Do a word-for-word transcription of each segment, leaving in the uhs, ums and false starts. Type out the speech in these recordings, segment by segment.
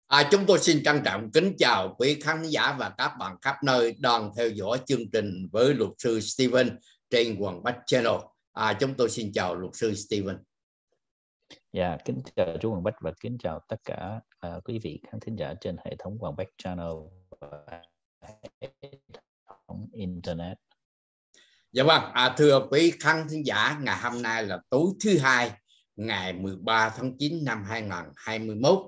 À, chúng tôi xin trân trọng kính chào quý khán giả và các bạn khắp nơi đang theo dõi chương trình với luật sư Steven trên Hoàng Bách Channel. À, chúng tôi xin chào luật sư Steven. Dạ, kính chào chú Hoàng Bách và kính chào tất cả uh, quý vị khán thính giả trên hệ thống Hoàng Bách Channel và hệ thống Internet. Dạ vâng, à, thưa quý khán thính giả, ngày hôm nay là tối thứ hai, ngày mười ba tháng chín năm hai nghìn không trăm hai mươi mốt.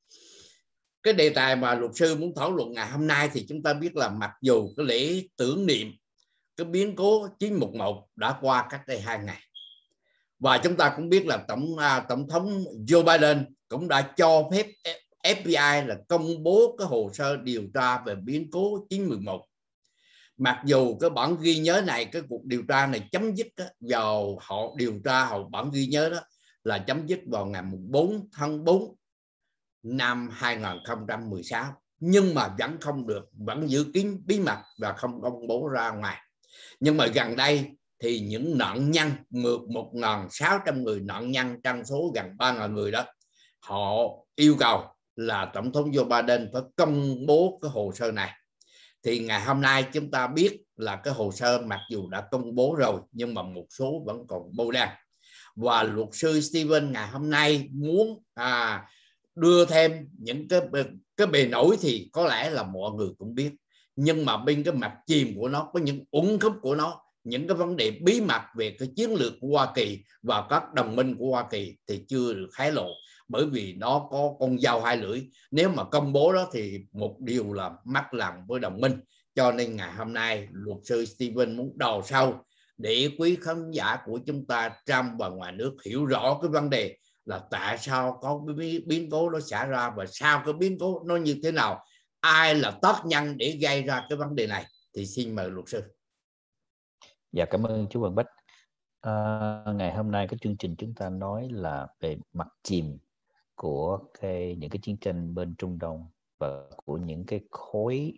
Cái đề tài mà luật sư muốn thảo luận ngày hôm nay thì chúng ta biết là mặc dù cái lễ tưởng niệm cái biến cố chín một một đã qua cách đây hai ngày, và chúng ta cũng biết là tổng à, tổng thống Joe Biden cũng đã cho phép ép bê i là công bố cái hồ sơ điều tra về biến cố chín một một. Mặc dù cái bản ghi nhớ này, cái cuộc điều tra này chấm dứt đó, vào họ điều tra họ bản ghi nhớ đó là chấm dứt vào ngày bốn tháng tư năm hai nghìn không trăm mười sáu, nhưng mà vẫn không được, vẫn giữ kín bí mật và không công bố ra ngoài. Nhưng mà gần đây thì những nạn nhân, một nghìn sáu trăm người nạn nhân trong số gần ba nghìn người đó, họ yêu cầu là tổng thống Joe Biden phải công bố cái hồ sơ này. Thì ngày hôm nay chúng ta biết là cái hồ sơ mặc dù đã công bố rồi nhưng mà một số vẫn còn bâu đen. Và luật sư Steven ngày hôm nay muốn à, đưa thêm những cái cái bề nổi thì có lẽ là mọi người cũng biết, nhưng mà bên cái mặt chìm của nó có những uẩn khúc của nó, những cái vấn đề bí mật về cái chiến lược của Hoa Kỳ và các đồng minh của Hoa Kỳ thì chưa được hé lộ, bởi vì nó có con dao hai lưỡi. Nếu mà công bố đó thì một điều là mất lòng với đồng minh. Cho nên ngày hôm nay luật sư Steven muốn đào sâu để quý khán giả của chúng ta trong và ngoài nước hiểu rõ cái vấn đề là tại sao có cái biến cố nó xảy ra và sao cái biến cố nó như thế nào, ai là tác nhân để gây ra cái vấn đề này. Thì xin mời luật sư. Dạ, cảm ơn chú Hoàng Bách. À, ngày hôm nay cái chương trình chúng ta nói là về mặt chìm của cái những cái chiến tranh bên Trung Đông và của những cái khối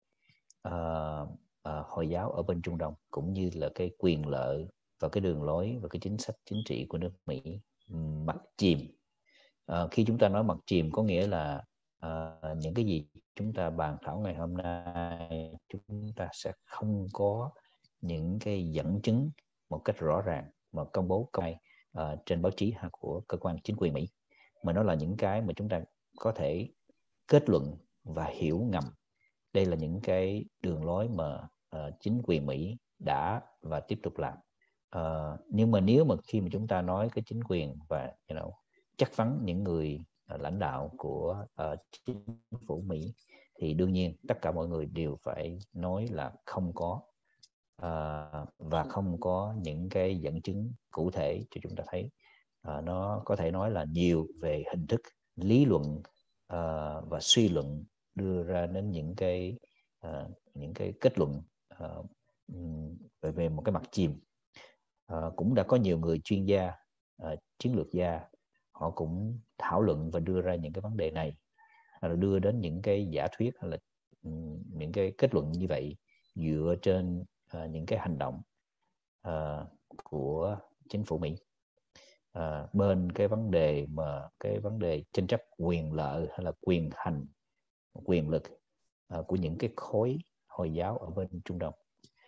uh, uh, Hồi giáo ở bên Trung Đông, cũng như là cái quyền lợi và cái đường lối và cái chính sách chính trị của nước Mỹ. Mặt chìm, uh, khi chúng ta nói mặt chìm có nghĩa là uh, những cái gì chúng ta bàn thảo ngày hôm nay chúng ta sẽ không có những cái dẫn chứng một cách rõ ràng mà công bố công khai uh, trên báo chí hay của cơ quan chính quyền Mỹ, mà nó là những cái mà chúng ta có thể kết luận và hiểu ngầm. Đây là những cái đường lối mà uh, chính quyền Mỹ đã và tiếp tục làm. Uh, nhưng mà nếu mà khi mà chúng ta nói cái chính quyền và you know, chắc vấn những người uh, lãnh đạo của uh, chính phủ Mỹ, thì đương nhiên tất cả mọi người đều phải nói là không có uh, và không có những cái dẫn chứng cụ thể cho chúng ta thấy. Uh, nó có thể nói là nhiều về hình thức, lý luận uh, và suy luận đưa ra đến những cái uh, những cái kết luận uh, về, về một cái mặt chìm. Uh, cũng đã có nhiều người chuyên gia, uh, chiến lược gia, họ cũng thảo luận và đưa ra những cái vấn đề này, hay là đưa đến những cái giả thuyết hay là um, những cái kết luận như vậy dựa trên uh, những cái hành động uh, của chính phủ Mỹ. Uh, bên cái vấn đề mà cái vấn đề tranh chấp quyền lợi hay là quyền hành, quyền lực uh, của những cái khối Hồi giáo ở bên Trung Đông.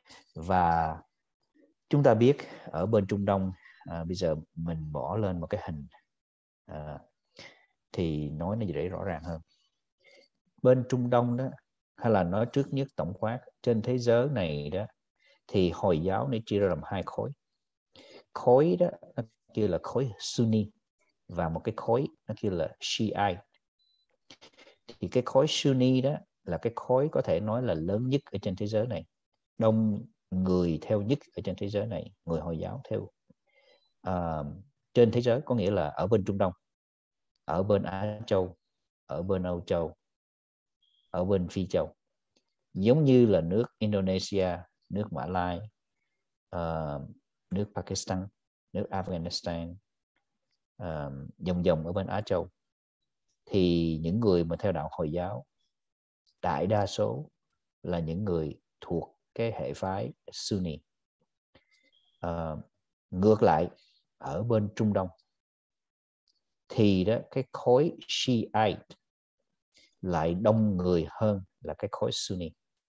Và chúng ta biết ở bên Trung Đông, à, bây giờ mình bỏ lên một cái hình à, thì nói nó dễ rõ ràng hơn. Bên Trung Đông đó, hay là nói trước nhất tổng quát trên thế giới này đó, thì Hồi giáo nó chia ra làm hai khối. Khối đó nó kêu là khối Sunni và một cái khối nó kêu là Shiite. Thì cái khối Sunni đó là cái khối có thể nói là lớn nhất ở trên thế giới này, đông người theo nhất ở trên thế giới này, người Hồi giáo theo à, trên thế giới, có nghĩa là ở bên Trung Đông, ở bên Á Châu, ở bên Âu Châu, ở bên Phi Châu, giống như là nước Indonesia, nước Mã Lai, uh, nước Pakistan, nước Afghanistan, uh, vòng vòng ở bên Á Châu. Thì những người mà theo đạo Hồi giáo đại đa số là những người thuộc cái hệ phái Sunni. Uh, ngược lại ở bên Trung Đông thì đó, cái khối Shiite lại đông người hơn là cái khối Sunni.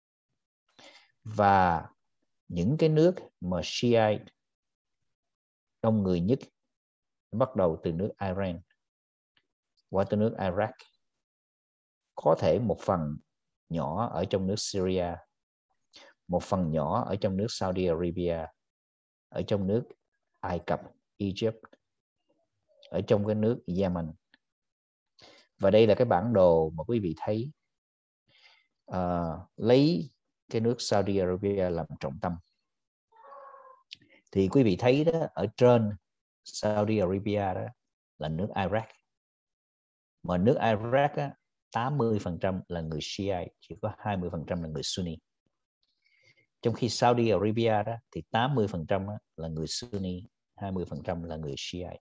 Và những cái nước mà Shiite đông người nhất bắt đầu từ nước Iran qua tới nước Iraq, có thể một phần nhỏ ở trong nước Syria, một phần nhỏ ở trong nước Saudi Arabia, ở trong nước Ai Cập, Egypt, ở trong cái nước Yemen. Và đây là cái bản đồ mà quý vị thấy, uh, lấy cái nước Saudi Arabia làm trọng tâm. Thì quý vị thấy đó, ở trên Saudi Arabia đó là nước Iraq. Mà nước Iraq á, tám mươi phần trăm là người Shiite, chỉ có hai mươi phần trăm là người Sunni. Trong khi Saudi Arabia đó thì tám mươi phần trăm là người Sunni, hai mươi phần trăm là người Shiite.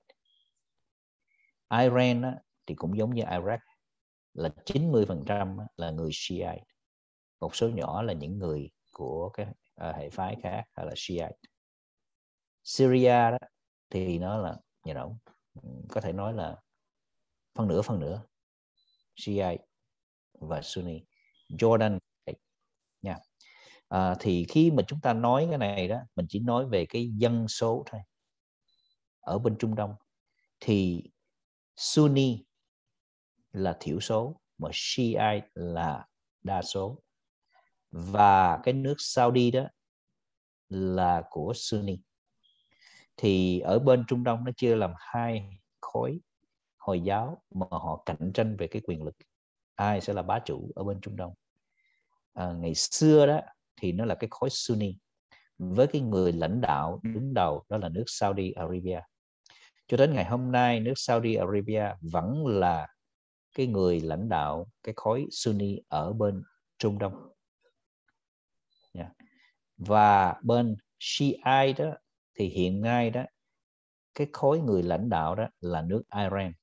Iran á, thì cũng giống như Iraq, là chín mươi phần trăm là người Shiite. Một số nhỏ là những người của cái uh, hệ phái khác hay là Shiite. Syria đó thì nó là, you know, có thể nói là phân nửa phân nửa Shiite và Sunni. Jordan nha. À, thì khi mà chúng ta nói cái này đó, mình chỉ nói về cái dân số thôi. Ở bên Trung Đông thì Sunni là thiểu số mà Shiite là đa số. Và cái nước Saudi đó là của Sunni. Thì ở bên Trung Đông nó chia làm hai khối Hồi giáo mà họ cạnh tranh về cái quyền lực, ai sẽ là bá chủ ở bên Trung Đông. À, ngày xưa đó thì nó là cái khối Sunni với cái người lãnh đạo đứng đầu đó là nước Saudi Arabia. Cho đến ngày hôm nay nước Saudi Arabia vẫn là cái người lãnh đạo cái khối Sunni ở bên Trung Đông. Yeah. Và bên Shiite đó thì hiện nay đó cái khối người lãnh đạo đó là nước Iran.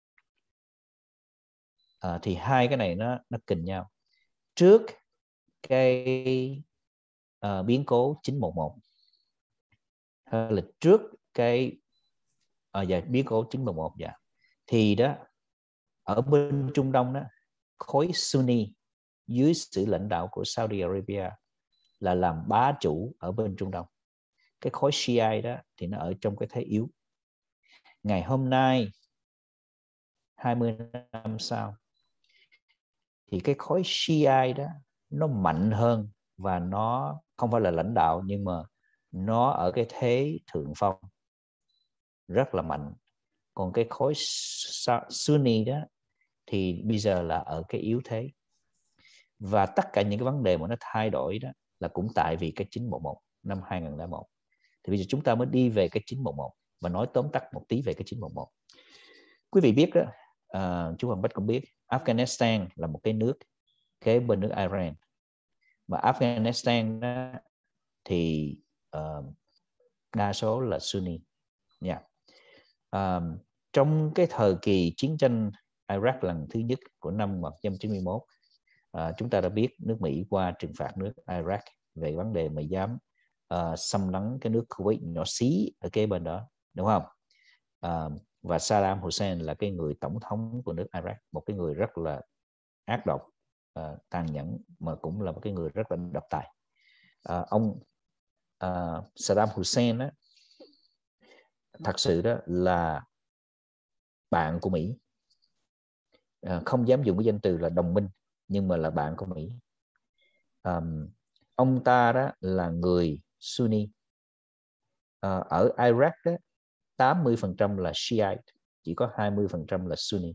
À, thì hai cái này nó nó kình nhau. Trước cái uh, biến cố chín một một hay là trước cái à, dạ, biến cố chín một một dạ, thì đó ở bên Trung Đông đó khối Sunni dưới sự lãnh đạo của Saudi Arabia là làm bá chủ ở bên Trung Đông. Cái khối Shiite đó thì nó ở trong cái thế yếu. Ngày hôm nay hai mươi năm sau thì cái khối Shiite đó nó mạnh hơn và nó không phải là lãnh đạo nhưng mà nó ở cái thế thượng phong rất là mạnh. Còn cái khối Sunni đó thì bây giờ là ở cái yếu thế. Và tất cả những cái vấn đề mà nó thay đổi đó là cũng tại vì cái chín một một năm hai không không một. Thì bây giờ chúng ta mới đi về cái chín một một và nói tóm tắt một tí về cái chín một một. Quý vị biết đó, uh, chú Hoàng Bách cũng biết, Afghanistan là một cái nước kế bên nước Iran. Và Afghanistan đó, thì uh, đa số là Sunni. Yeah. Um, trong cái thời kỳ chiến tranh Iraq lần thứ nhất của năm một nghìn chín trăm chín mươi mốt, uh, chúng ta đã biết nước Mỹ qua trừng phạt nước Iraq về vấn đề mà dám uh, xâm lấn cái nước Kuwait nhỏ xí ở kế bên đó, đúng không? Uh, và Saddam Hussein là cái người tổng thống của nước Iraq, một cái người rất là ác độc, uh, tàn nhẫn, mà cũng là một cái người rất là độc tài. Uh, ông uh, Saddam Hussein đó, thật sự đó là bạn của Mỹ, à, không dám dùng cái danh từ là đồng minh nhưng mà là bạn của Mỹ. Um, ông ta đó là người Sunni. À, ở Iraq đó tám mươi phần trăm là Shiite, chỉ có hai mươi phần trăm là Sunni.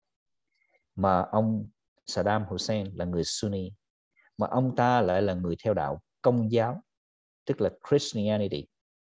Mà ông Saddam Hussein là người Sunni, mà ông ta lại là người theo đạo Công giáo, tức là Christianity.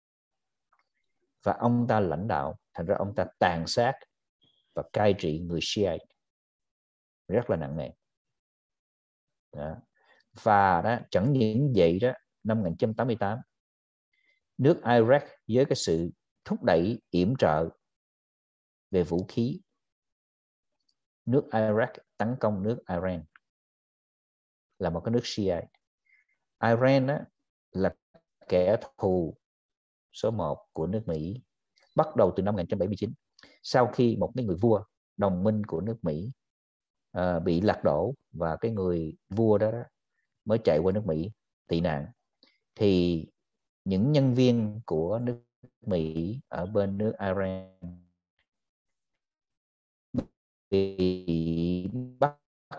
Và ông ta lãnh đạo, thành ra ông ta tàn sát và cai trị người Shiite rất là nặng nề. Đó. Và đó, chẳng những vậy đó, năm một nghìn chín trăm tám mươi tám, nước Iraq với cái sự thúc đẩy yểm trợ về vũ khí, nước Iraq tấn công nước Iran, là một cái nước Shiite. Iran đó là kẻ thù số một của nước Mỹ bắt đầu từ năm một nghìn chín trăm bảy mươi chín, sau khi một cái người vua đồng minh của nước Mỹ à, bị lật đổ và cái người vua đó, đó mới chạy qua nước Mỹ tị nạn. Thì những nhân viên của nước Mỹ ở bên nước Iran bị bắt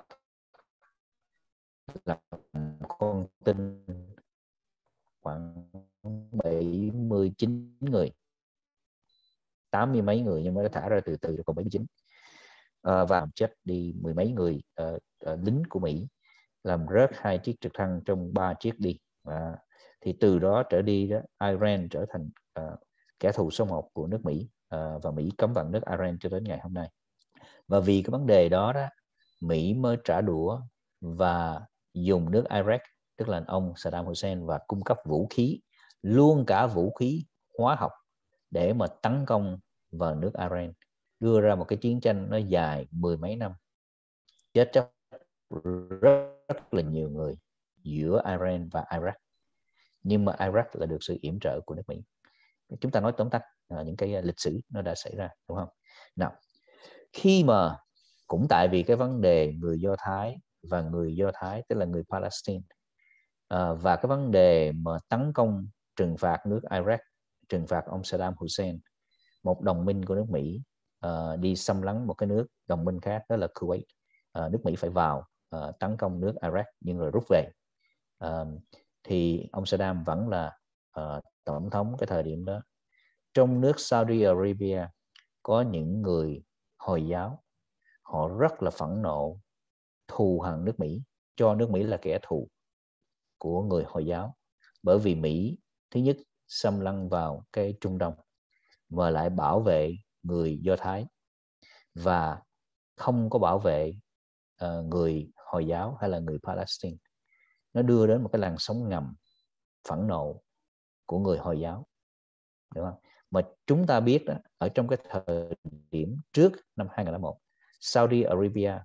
làm con tin khoảng bảy mươi chín người, tám mươi mấy người nhưng mà đã thả ra từ từ còn bảy mươi chín, à, và chết đi mười mấy người uh, uh, lính của Mỹ, làm rớt hai chiếc trực thăng trong ba chiếc đi. À, thì từ đó trở đi đó, Iran trở thành uh, kẻ thù số một của nước Mỹ, uh, và Mỹ cấm vận nước Iran cho đến ngày hôm nay. Và vì cái vấn đề đó đó, Mỹ mới trả đũa và dùng nước Iraq, tức là ông Saddam Hussein, và cung cấp vũ khí, luôn cả vũ khí hóa học, để mà tấn công vào nước Iran, đưa ra một cái chiến tranh nó dài mười mấy năm, chết rất, rất là nhiều người giữa Iran và Iraq. Nhưng mà Iraq là được sự yểm trợ của nước Mỹ. Chúng ta nói tóm tắt à, những cái lịch sử nó đã xảy ra, đúng không? Nào, khi mà cũng tại vì cái vấn đề người Do Thái và người Do Thái, tức là người Palestine, à, và cái vấn đề mà tấn công trừng phạt nước Iraq, trừng phạt ông Saddam Hussein, một đồng minh của nước Mỹ, uh, đi xâm lấn một cái nước đồng minh khác, đó là Kuwait. Uh, nước Mỹ phải vào uh, tấn công nước Iraq nhưng rồi rút về. Uh, thì ông Saddam vẫn là uh, tổng thống cái thời điểm đó. Trong nước Saudi Arabia có những người Hồi giáo, họ rất là phẫn nộ, thù hằn nước Mỹ, cho nước Mỹ là kẻ thù của người Hồi giáo, bởi vì Mỹ thứ nhất xâm lăng vào cái Trung Đông và lại bảo vệ người Do Thái và không có bảo vệ uh, người Hồi giáo hay là người Palestine. Nó đưa đến một cái làn sóng ngầm phẫn nộ của người Hồi giáo, đúng không? Mà chúng ta biết đó, ở trong cái thời điểm trước năm hai không không một, Saudi Arabia,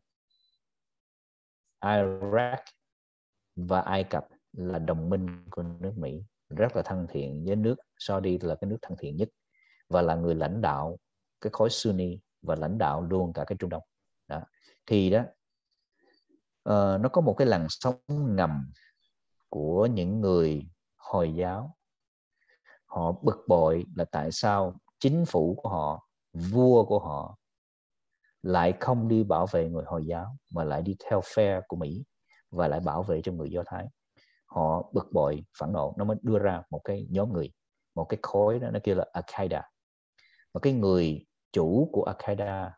Iraq và Ai Cập là đồng minh của nước Mỹ, rất là thân thiện với nước Saudi, là cái nước thân thiện nhất và là người lãnh đạo cái khối Sunni và lãnh đạo luôn cả cái Trung Đông. Đó. Thì đó uh, nó có một cái làn sóng ngầm của những người Hồi giáo. Họ bực bội là tại sao chính phủ của họ, vua của họ lại không đi bảo vệ người Hồi giáo mà lại đi theo phe của Mỹ và lại bảo vệ cho người Do Thái. Họ bực bội, phẫn nộ, nó mới đưa ra một cái nhóm người, một cái khối đó, nó kêu là Al-Qaeda. Và cái người chủ của Al-Qaeda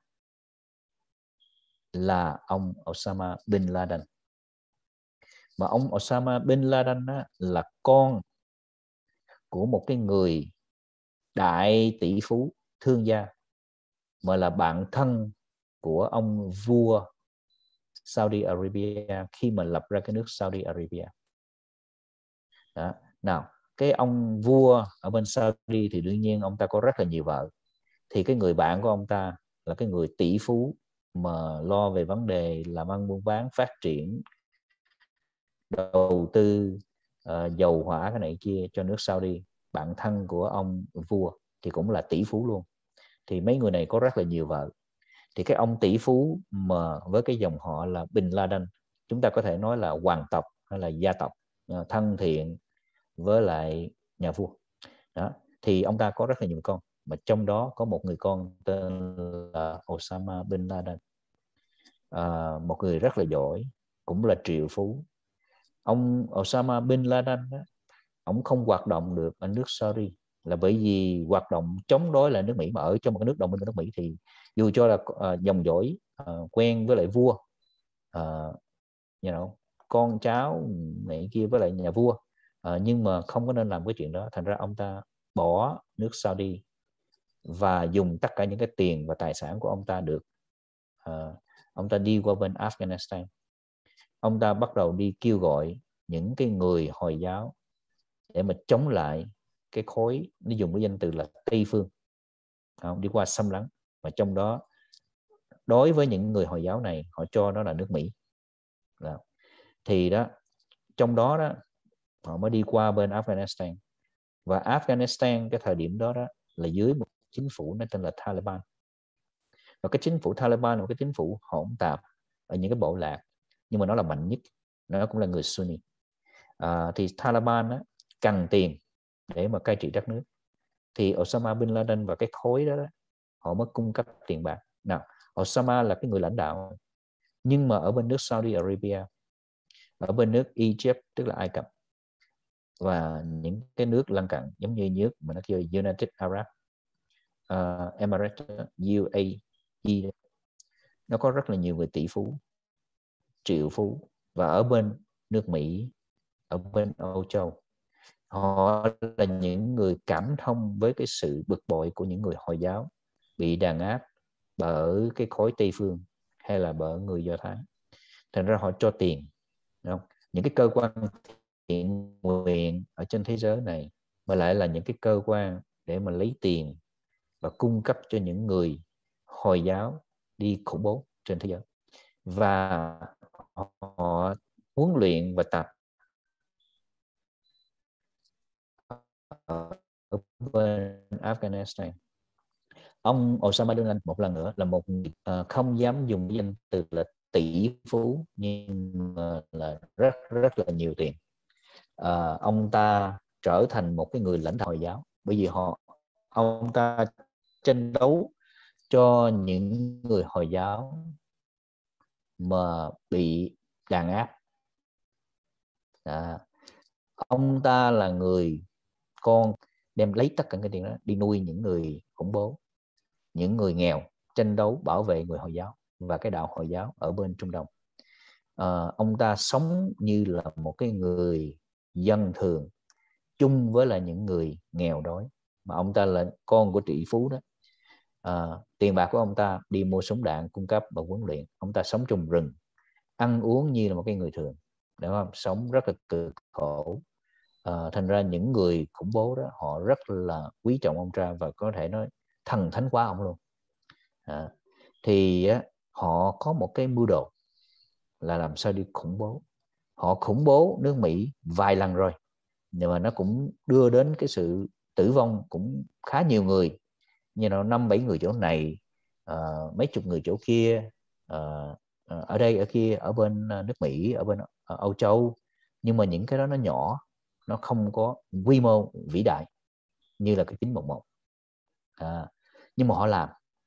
là ông Osama Bin Laden. Mà ông Osama Bin Laden đó là con của một cái người đại tỷ phú thương gia, mà là bạn thân của ông vua Saudi Arabia khi mà lập ra cái nước Saudi Arabia. Đó. Nào, cái ông vua ở bên Saudi thì đương nhiên ông ta có rất là nhiều vợ. Thì cái người bạn của ông ta là cái người tỷ phú mà lo về vấn đề làm ăn buôn bán, phát triển, đầu tư uh, dầu hỏa cái này kia cho nước Saudi, bạn thân của ông vua thì cũng là tỷ phú luôn. Thì mấy người này có rất là nhiều vợ. Thì cái ông tỷ phú mà với cái dòng họ là Bin Laden, chúng ta có thể nói là hoàng tộc hay là gia tộc, uh, thân thiện với lại nhà vua. Đó. Thì ông ta có rất là nhiều con, mà trong đó có một người con tên là Osama Bin Laden, à, một người rất là giỏi, cũng là triệu phú. Ông Osama Bin Laden đó, ông không hoạt động được ở nước Saudi là bởi vì hoạt động chống đối lại nước Mỹ, mà ở trong một cái nước đồng minh của nước Mỹ thì dù cho là uh, dòng dõi uh, quen với lại vua, uh, you know, con cháu này kia với lại nhà vua, uh, nhưng mà không có nên làm cái chuyện đó. Thành ra ông ta bỏ nước Saudi và dùng tất cả những cái tiền và tài sản của ông ta được, uh, ông ta đi qua bên Afghanistan. Ông ta bắt đầu đi kêu gọi những cái người Hồi giáo để mà chống lại cái khối, nó dùng cái danh từ là Tây phương, không, đi qua xâm lấn. Và trong đó đối với những người Hồi giáo này, họ cho đó là nước Mỹ. Đó. Thì đó, trong đó đó họ mới đi qua bên Afghanistan. Và Afghanistan cái thời điểm đó đó là dưới một chính phủ nó tên là Taliban. Và cái chính phủ Taliban là một cái chính phủ hỗn tạp, ở những cái bộ lạc, nhưng mà nó là mạnh nhất, nó cũng là người Sunni. À, thì Taliban á, cần tiền để mà cai trị đất nước, thì Osama bin Laden và cái khối đó, đó họ mới cung cấp tiền bạc. Nào, Osama là cái người lãnh đạo, nhưng mà ở bên nước Saudi Arabia, ở bên nước Egypt tức là Ai Cập, và những cái nước lân cận giống như nước mà nó kêu United Arab uh, Emirates, U A E, nó có rất là nhiều người tỷ phú, triệu phú. Và ở bên nước Mỹ, ở bên Âu Châu, họ là những người cảm thông với cái sự bực bội của những người Hồi giáo bị đàn áp bởi cái khối Tây phương hay là bởi người Do Thái. Thành ra họ cho tiền, đúng không? Những cái cơ quan thiện nguyện ở trên thế giới này mà lại là những cái cơ quan để mà lấy tiền và cung cấp cho những người Hồi giáo đi khủng bố trên thế giới. Và họ huấn luyện và tập ở bên Afghanistan. Ông Osama bin Laden một lần nữa là một người uh, không dám dùng danh từ là tỷ phú, nhưng mà là rất rất là nhiều tiền. Uh, ông ta trở thành một cái người lãnh đạo Hồi giáo, bởi vì họ ông ta tranh đấu cho những người Hồi giáo mà bị đàn áp. À, ông ta là người con đem lấy tất cả cái tiền đó đi nuôi những người khủng bố, những người nghèo, tranh đấu bảo vệ người Hồi giáo và cái đạo Hồi giáo ở bên Trung Đông. À, ông ta sống như là một cái người dân thường chung với là những người nghèo đói, mà ông ta là con của tỷ phú đó. À, tiền bạc của ông ta đi mua súng đạn cung cấp và huấn luyện. Ông ta sống trong rừng, ăn uống như là một cái người thường, đúng không? Sống rất là cực khổ. À, thành ra những người khủng bố đó họ rất là quý trọng ông ta và có thể nói thần thánh quá ông luôn. À, thì á, họ có một cái mưu đồ là làm sao đi khủng bố. Họ khủng bố nước Mỹ vài lần rồi, nhưng mà nó cũng đưa đến cái sự tử vong cũng khá nhiều người, như là năm bảy người chỗ này, uh, mấy chục người chỗ kia, uh, uh, ở đây ở kia, ở bên nước Mỹ, ở bên uh, Âu Châu. Nhưng mà những cái đó nó nhỏ, nó không có quy mô vĩ đại như là cái chín một một. À, nhưng mà họ làm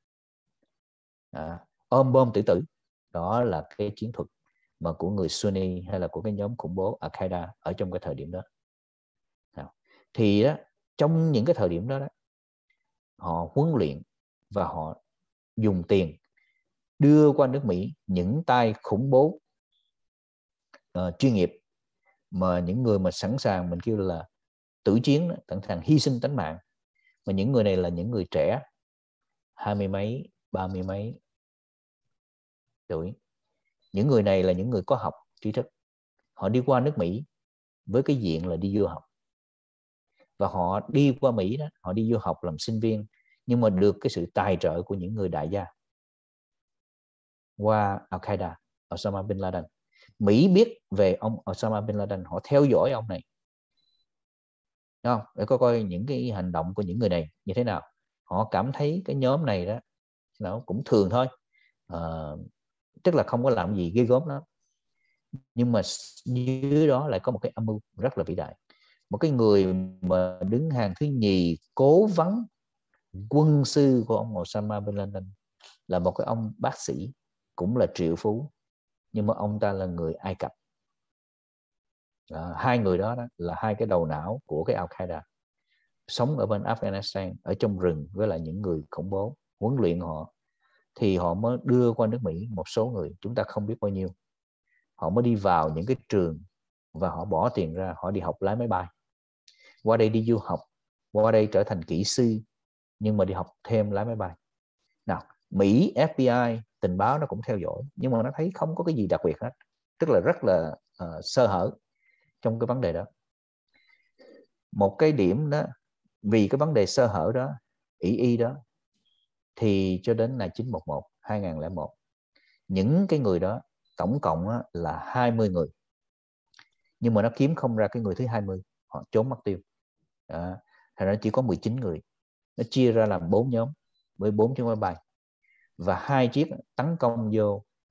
à, ôm bom tử tử. Đó là cái chiến thuật mà của người Sunni hay là của cái nhóm khủng bố Al-Qaeda ở trong cái thời điểm đó. À, thì đó, trong những cái thời điểm đó, đó họ huấn luyện và họ dùng tiền đưa qua nước Mỹ những tay khủng bố uh, chuyên nghiệp, mà những người mà sẵn sàng mình kêu là tử chiến, sẵn sàng hy sinh tính mạng. Mà những người này là những người trẻ, hai mươi mấy, ba mươi mấy tuổi. Những người này là những người có học, trí thức. Họ đi qua nước Mỹ với cái diện là đi du học. Và họ đi qua Mỹ đó, họ đi du học làm sinh viên, nhưng mà được cái sự tài trợ của những người đại gia qua Al-Qaeda, Osama bin Laden. Mỹ biết về ông Osama bin Laden, họ theo dõi ông này, đúng không? Để coi coi những cái hành động của những người này như thế nào. Họ cảm thấy cái nhóm này đó nó cũng thường thôi, à, tức là không có làm gì ghê gớm lắm, nhưng mà dưới đó lại có một cái âm mưu rất là vĩ đại. Một cái người mà đứng hàng thứ nhì cố vấn quân sư của ông Osama bin Laden là một cái ông bác sĩ, cũng là triệu phú, nhưng mà ông ta là người Ai Cập. À, hai người đó, đó là hai cái đầu não của cái Al-Qaeda, sống ở bên Afghanistan, ở trong rừng với lại những người khủng bố, huấn luyện họ. Thì họ mới đưa qua nước Mỹ một số người, chúng ta không biết bao nhiêu. Họ mới đi vào những cái trường và họ bỏ tiền ra, họ đi học lái máy bay, qua đây đi du học, qua đây trở thành kỹ sư, nhưng mà đi học thêm lái máy bay. Nào, Mỹ, ép bê i, tình báo nó cũng theo dõi, nhưng mà nó thấy không có cái gì đặc biệt hết, tức là rất là uh, sơ hở trong cái vấn đề đó. Một cái điểm đó, vì cái vấn đề sơ hở đó, ý y đó, thì cho đến là chín một một, hai nghìn lẻ một, những cái người đó tổng cộng là hai mươi người, nhưng mà nó kiếm không ra cái người thứ hai mươi, họ trốn mất tiêu. À, thành ra chỉ có mười chín người. Nó chia ra làm bốn nhóm với bốn chiếc máy bay, và hai chiếc tấn công vô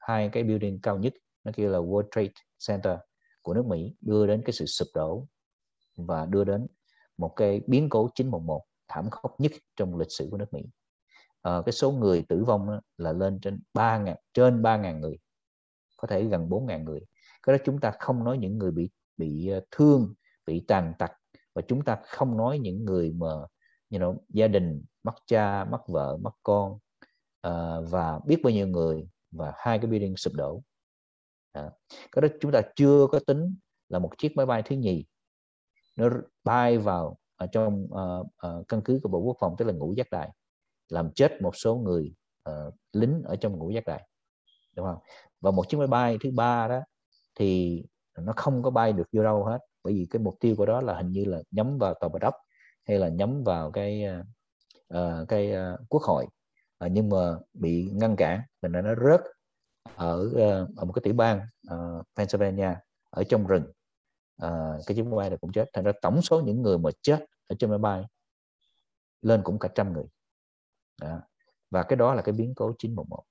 hai cái building cao nhất, nó kêu là World Trade Center của nước Mỹ, đưa đến cái sự sụp đổ và đưa đến một cái biến cố chín một một thảm khốc nhất trong lịch sử của nước Mỹ. À, cái số người tử vong là lên trên ba ngàn, trên ba ngàn người, có thể gần bốn ngàn người. Cái đó chúng ta không nói những người bị bị thương, bị tàn tật, và chúng ta không nói những người mà you know, gia đình mất cha, mất vợ, mất con, uh, và biết bao nhiêu người, và hai cái building sụp đổ. À, cái đó chúng ta chưa có tính là một chiếc máy bay thứ nhì nó bay vào ở trong uh, uh, căn cứ của Bộ Quốc phòng, tức là Ngũ Giác Đài, làm chết một số người uh, lính ở trong Ngũ Giác Đài, đúng không? Và một chiếc máy bay thứ ba đó thì nó không có bay được vô đâu hết, bởi vì cái mục tiêu của đó là hình như là nhắm vào Tòa Bạch Ốc hay là nhắm vào cái uh, cái uh, Quốc hội, uh, nhưng mà bị ngăn cản, mình nó rớt ở uh, ở một cái tiểu bang uh, Pennsylvania, ở trong rừng. Uh, cái chiếc máy bay này cũng chết. Thành ra tổng số những người mà chết ở trên máy bay lên cũng cả trăm người. Đó. Và cái đó là cái biến cố chín một một.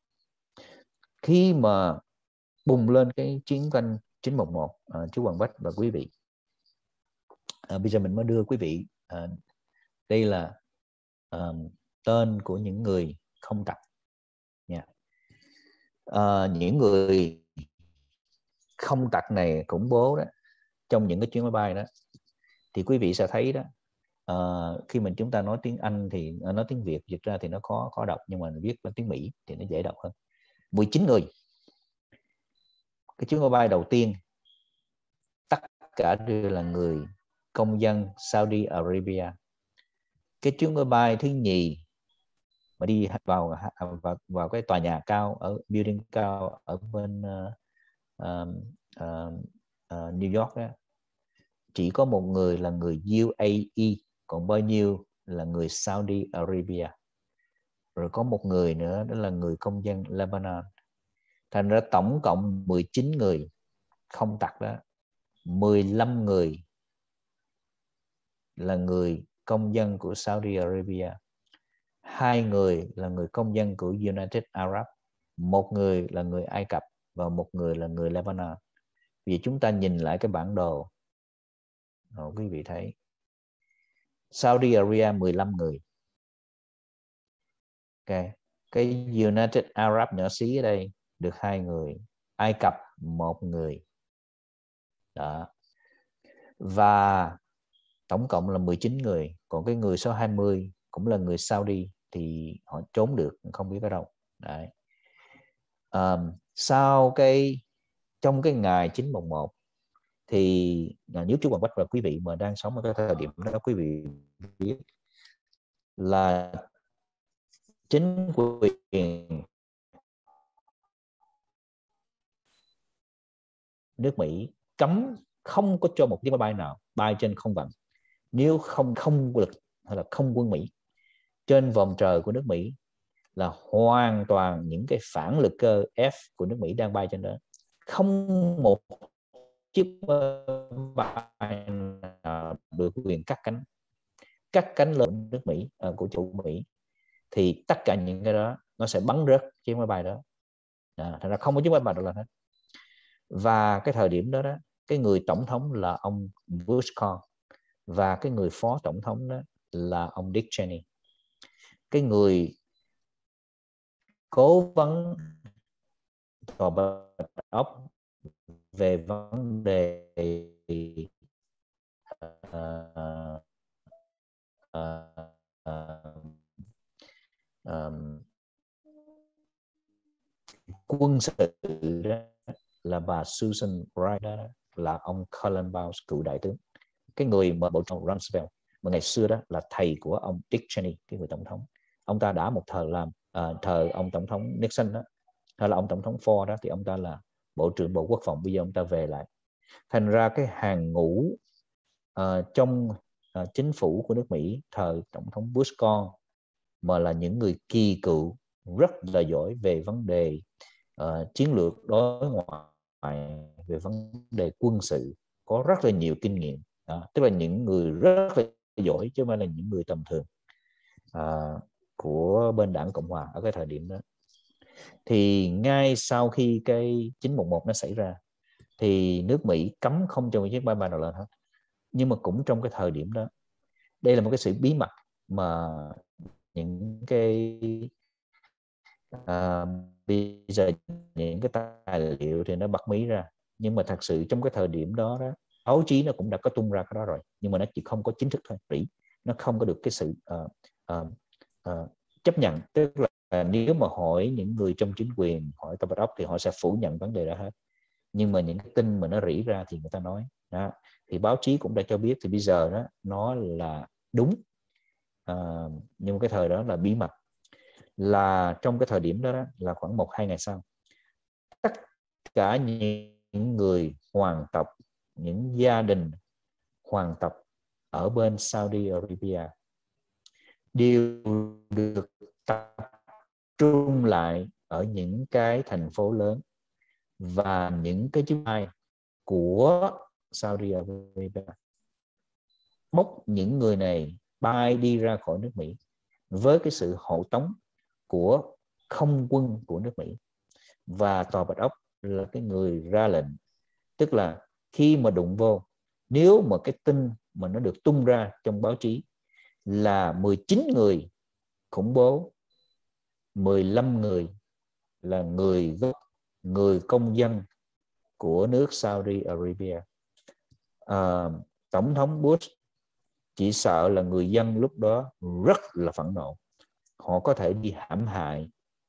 Khi mà bùng lên cái chiến tranh chín một một, uh, chú Hoàng Bách và quý vị, uh, bây giờ mình mới đưa quý vị, uh, đây là uh, tên của những người không tặc nha. Uh, những người không tặc này khủng bố đó, trong những cái chuyến máy bay đó, thì quý vị sẽ thấy đó, uh, khi mình chúng ta nói tiếng Anh thì nói tiếng Việt dịch ra thì nó khó khó đọc, nhưng mà viết bằng tiếng Mỹ thì nó dễ đọc hơn. mười chín người. Cái chuyến máy bay đầu tiên tất cả đều là người công dân Saudi Arabia. Cái chuyến máy bay thứ nhì mà đi vào vào, vào cái tòa nhà cao, ở building cao ở bên uh, uh, uh, uh, New York đó, chỉ có một người là người U A E, còn bao nhiêu là người Saudi Arabia. Rồi có một người nữa, đó là người công dân Lebanon. Thành ra tổng cộng mười chín người không tặc đó, mười lăm người là người công dân của Saudi Arabia, hai người là người công dân của United Arab, một người là người Ai Cập và một người là người Lebanon. Vì chúng ta nhìn lại cái bản đồ, Ồ, quý vị thấy Saudi Arabia mười lăm người, okay. Cái United Arab nhỏ xí ở đây được hai người, Ai Cập một người đó, và tổng cộng là mười chín người. Còn cái người số hai mươi cũng là người Saudi thì họ trốn được, không biết ở đâu. Đấy. Um, sau cái trong cái ngày chín một một thì nếu chú Hoàng Bách và quý vị mà đang sống ở cái thời điểm đó, quý vị biết là chính quyền nước Mỹ cấm không có cho một chiếc máy bay nào bay trên không vận nếu không không lực hay là không quân Mỹ trên vòm trời của nước Mỹ, là hoàn toàn những cái phản lực cơ F của nước Mỹ đang bay trên đó. Không một chiếc bay nào được quyền cắt cánh cắt cánh lên nước Mỹ, uh, của chủ Mỹ, thì tất cả những cái đó nó sẽ bắn rớt chiếc máy bay đó. À, thành ra không có chiếc máy bay nào lên hết. Và cái thời điểm đó đó, cái người tổng thống là ông Bush con, và cái người phó tổng thống đó là ông Dick Cheney. Cái người cố vấn Tòa Bạch Ốc về vấn đề uh, uh, uh, um, quân sự đó là bà Susan Rice, đó là ông Colin Powell, cựu đại tướng, cái người mà bộ trưởng Rumsfeld mà ngày xưa đó là thầy của ông Dick Cheney, cái người tổng thống. Ông ta đã một thời làm uh, thời ông tổng thống Nixon đó, hay là ông tổng thống Ford đó, thì ông ta là bộ trưởng Bộ Quốc phòng, bây giờ ông ta về lại. Thành ra cái hàng ngũ uh, trong uh, chính phủ của nước Mỹ thời tổng thống Bush con mà là những người kỳ cựu rất là giỏi về vấn đề uh, chiến lược đối ngoại, về vấn đề quân sự, có rất là nhiều kinh nghiệm. Đó, tức là những người rất là giỏi chứ không phải là những người tầm thường uh, của bên đảng Cộng hòa ở cái thời điểm đó. Thì ngay sau khi cái chín một một nó xảy ra thì nước Mỹ cấm không cho chiếc máy bay nào lên hết. Nhưng mà cũng trong cái thời điểm đó, đây là một cái sự bí mật mà những cái à, bây giờ những cái tài liệu thì nó bật mí ra, nhưng mà thật sự trong cái thời điểm đó đó, báo chí nó cũng đã có tung ra cái đó rồi, nhưng mà nó chỉ không có chính thức thôi, Mỹ nó không có được cái sự uh, uh, uh, chấp nhận. Tức là nếu mà hỏi những người trong chính quyền, hỏi Tòa Bạch Ốc thì họ sẽ phủ nhận vấn đề đó hết, nhưng mà những cái tin mà nó rỉ ra thì người ta nói đó, thì báo chí cũng đã cho biết, thì bây giờ đó nó là đúng, à, nhưng cái thời đó là bí mật. Là trong cái thời điểm đó, đó là khoảng một hai ngày sau, tất cả những người hoàng tộc, những gia đình hoàng tộc ở bên Saudi Arabia đều được tập trung lại ở những cái thành phố lớn, và những cái chuyến bay của Saudi Arabia bốc những người này bay đi ra khỏi nước Mỹ với cái sự hộ tống của không quân của nước Mỹ. Và Tòa Bạch Ốc là cái người ra lệnh, tức là khi mà đụng vô, nếu mà cái tin mà nó được tung ra trong báo chí là mười chín người khủng bố, mười lăm người là người gốc, người công dân của nước Saudi Arabia, à, Tổng thống Bush chỉ sợ là người dân lúc đó rất là phẫn nộ, họ có thể đi hãm hại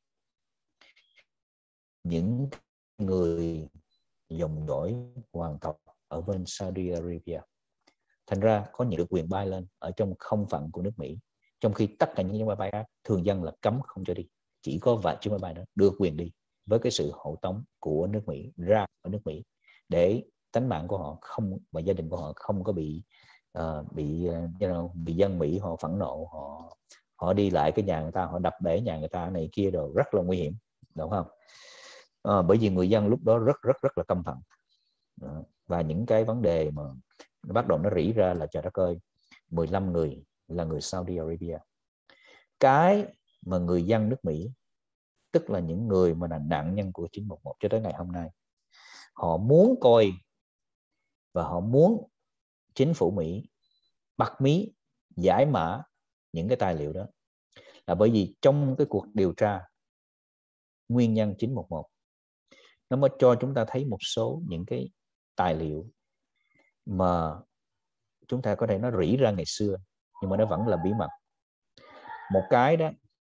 những người dòng dõi hoàng tộc ở bên Saudi Arabia. Thành ra có những được quyền bay lên ở trong không phận của nước Mỹ, trong khi tất cả những chiếc máy bay khác thường dân là cấm không cho đi, chỉ có vài chiếc máy bay đó được quyền đi với cái sự hộ tống của nước Mỹ ra ở nước Mỹ, để tính mạng của họ không và gia đình của họ không có bị uh, bị uh, you know, bị dân Mỹ họ phẫn nộ, họ họ đi lại cái nhà người ta, họ đập bể nhà người ta này kia đồ, rất là nguy hiểm, đúng không? À, bởi vì người dân lúc đó rất rất rất là căm phẫn. Đó. Và những cái vấn đề mà nó bắt đầu nó rỉ ra là trời đất ơi, mười lăm người là người Saudi Arabia. Cái mà người dân nước Mỹ, tức là những người mà là nạn nhân của chín một một cho tới ngày hôm nay, họ muốn coi và họ muốn chính phủ Mỹ bật mí, giải mã những cái tài liệu đó, là bởi vì trong cái cuộc điều tra nguyên nhân chín một một, nó mới cho chúng ta thấy một số những cái tài liệu mà chúng ta có thể nó rỉ ra ngày xưa, nhưng mà nó vẫn là bí mật. Một cái đó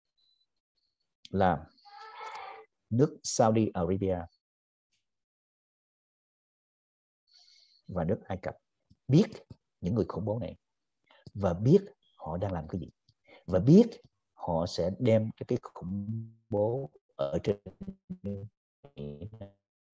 là nước Saudi Arabia và nước Ai Cập biết những người khủng bố này, và biết họ đang làm cái gì, và biết họ sẽ đem cái, cái khủng bố ở trên nước Mỹ này.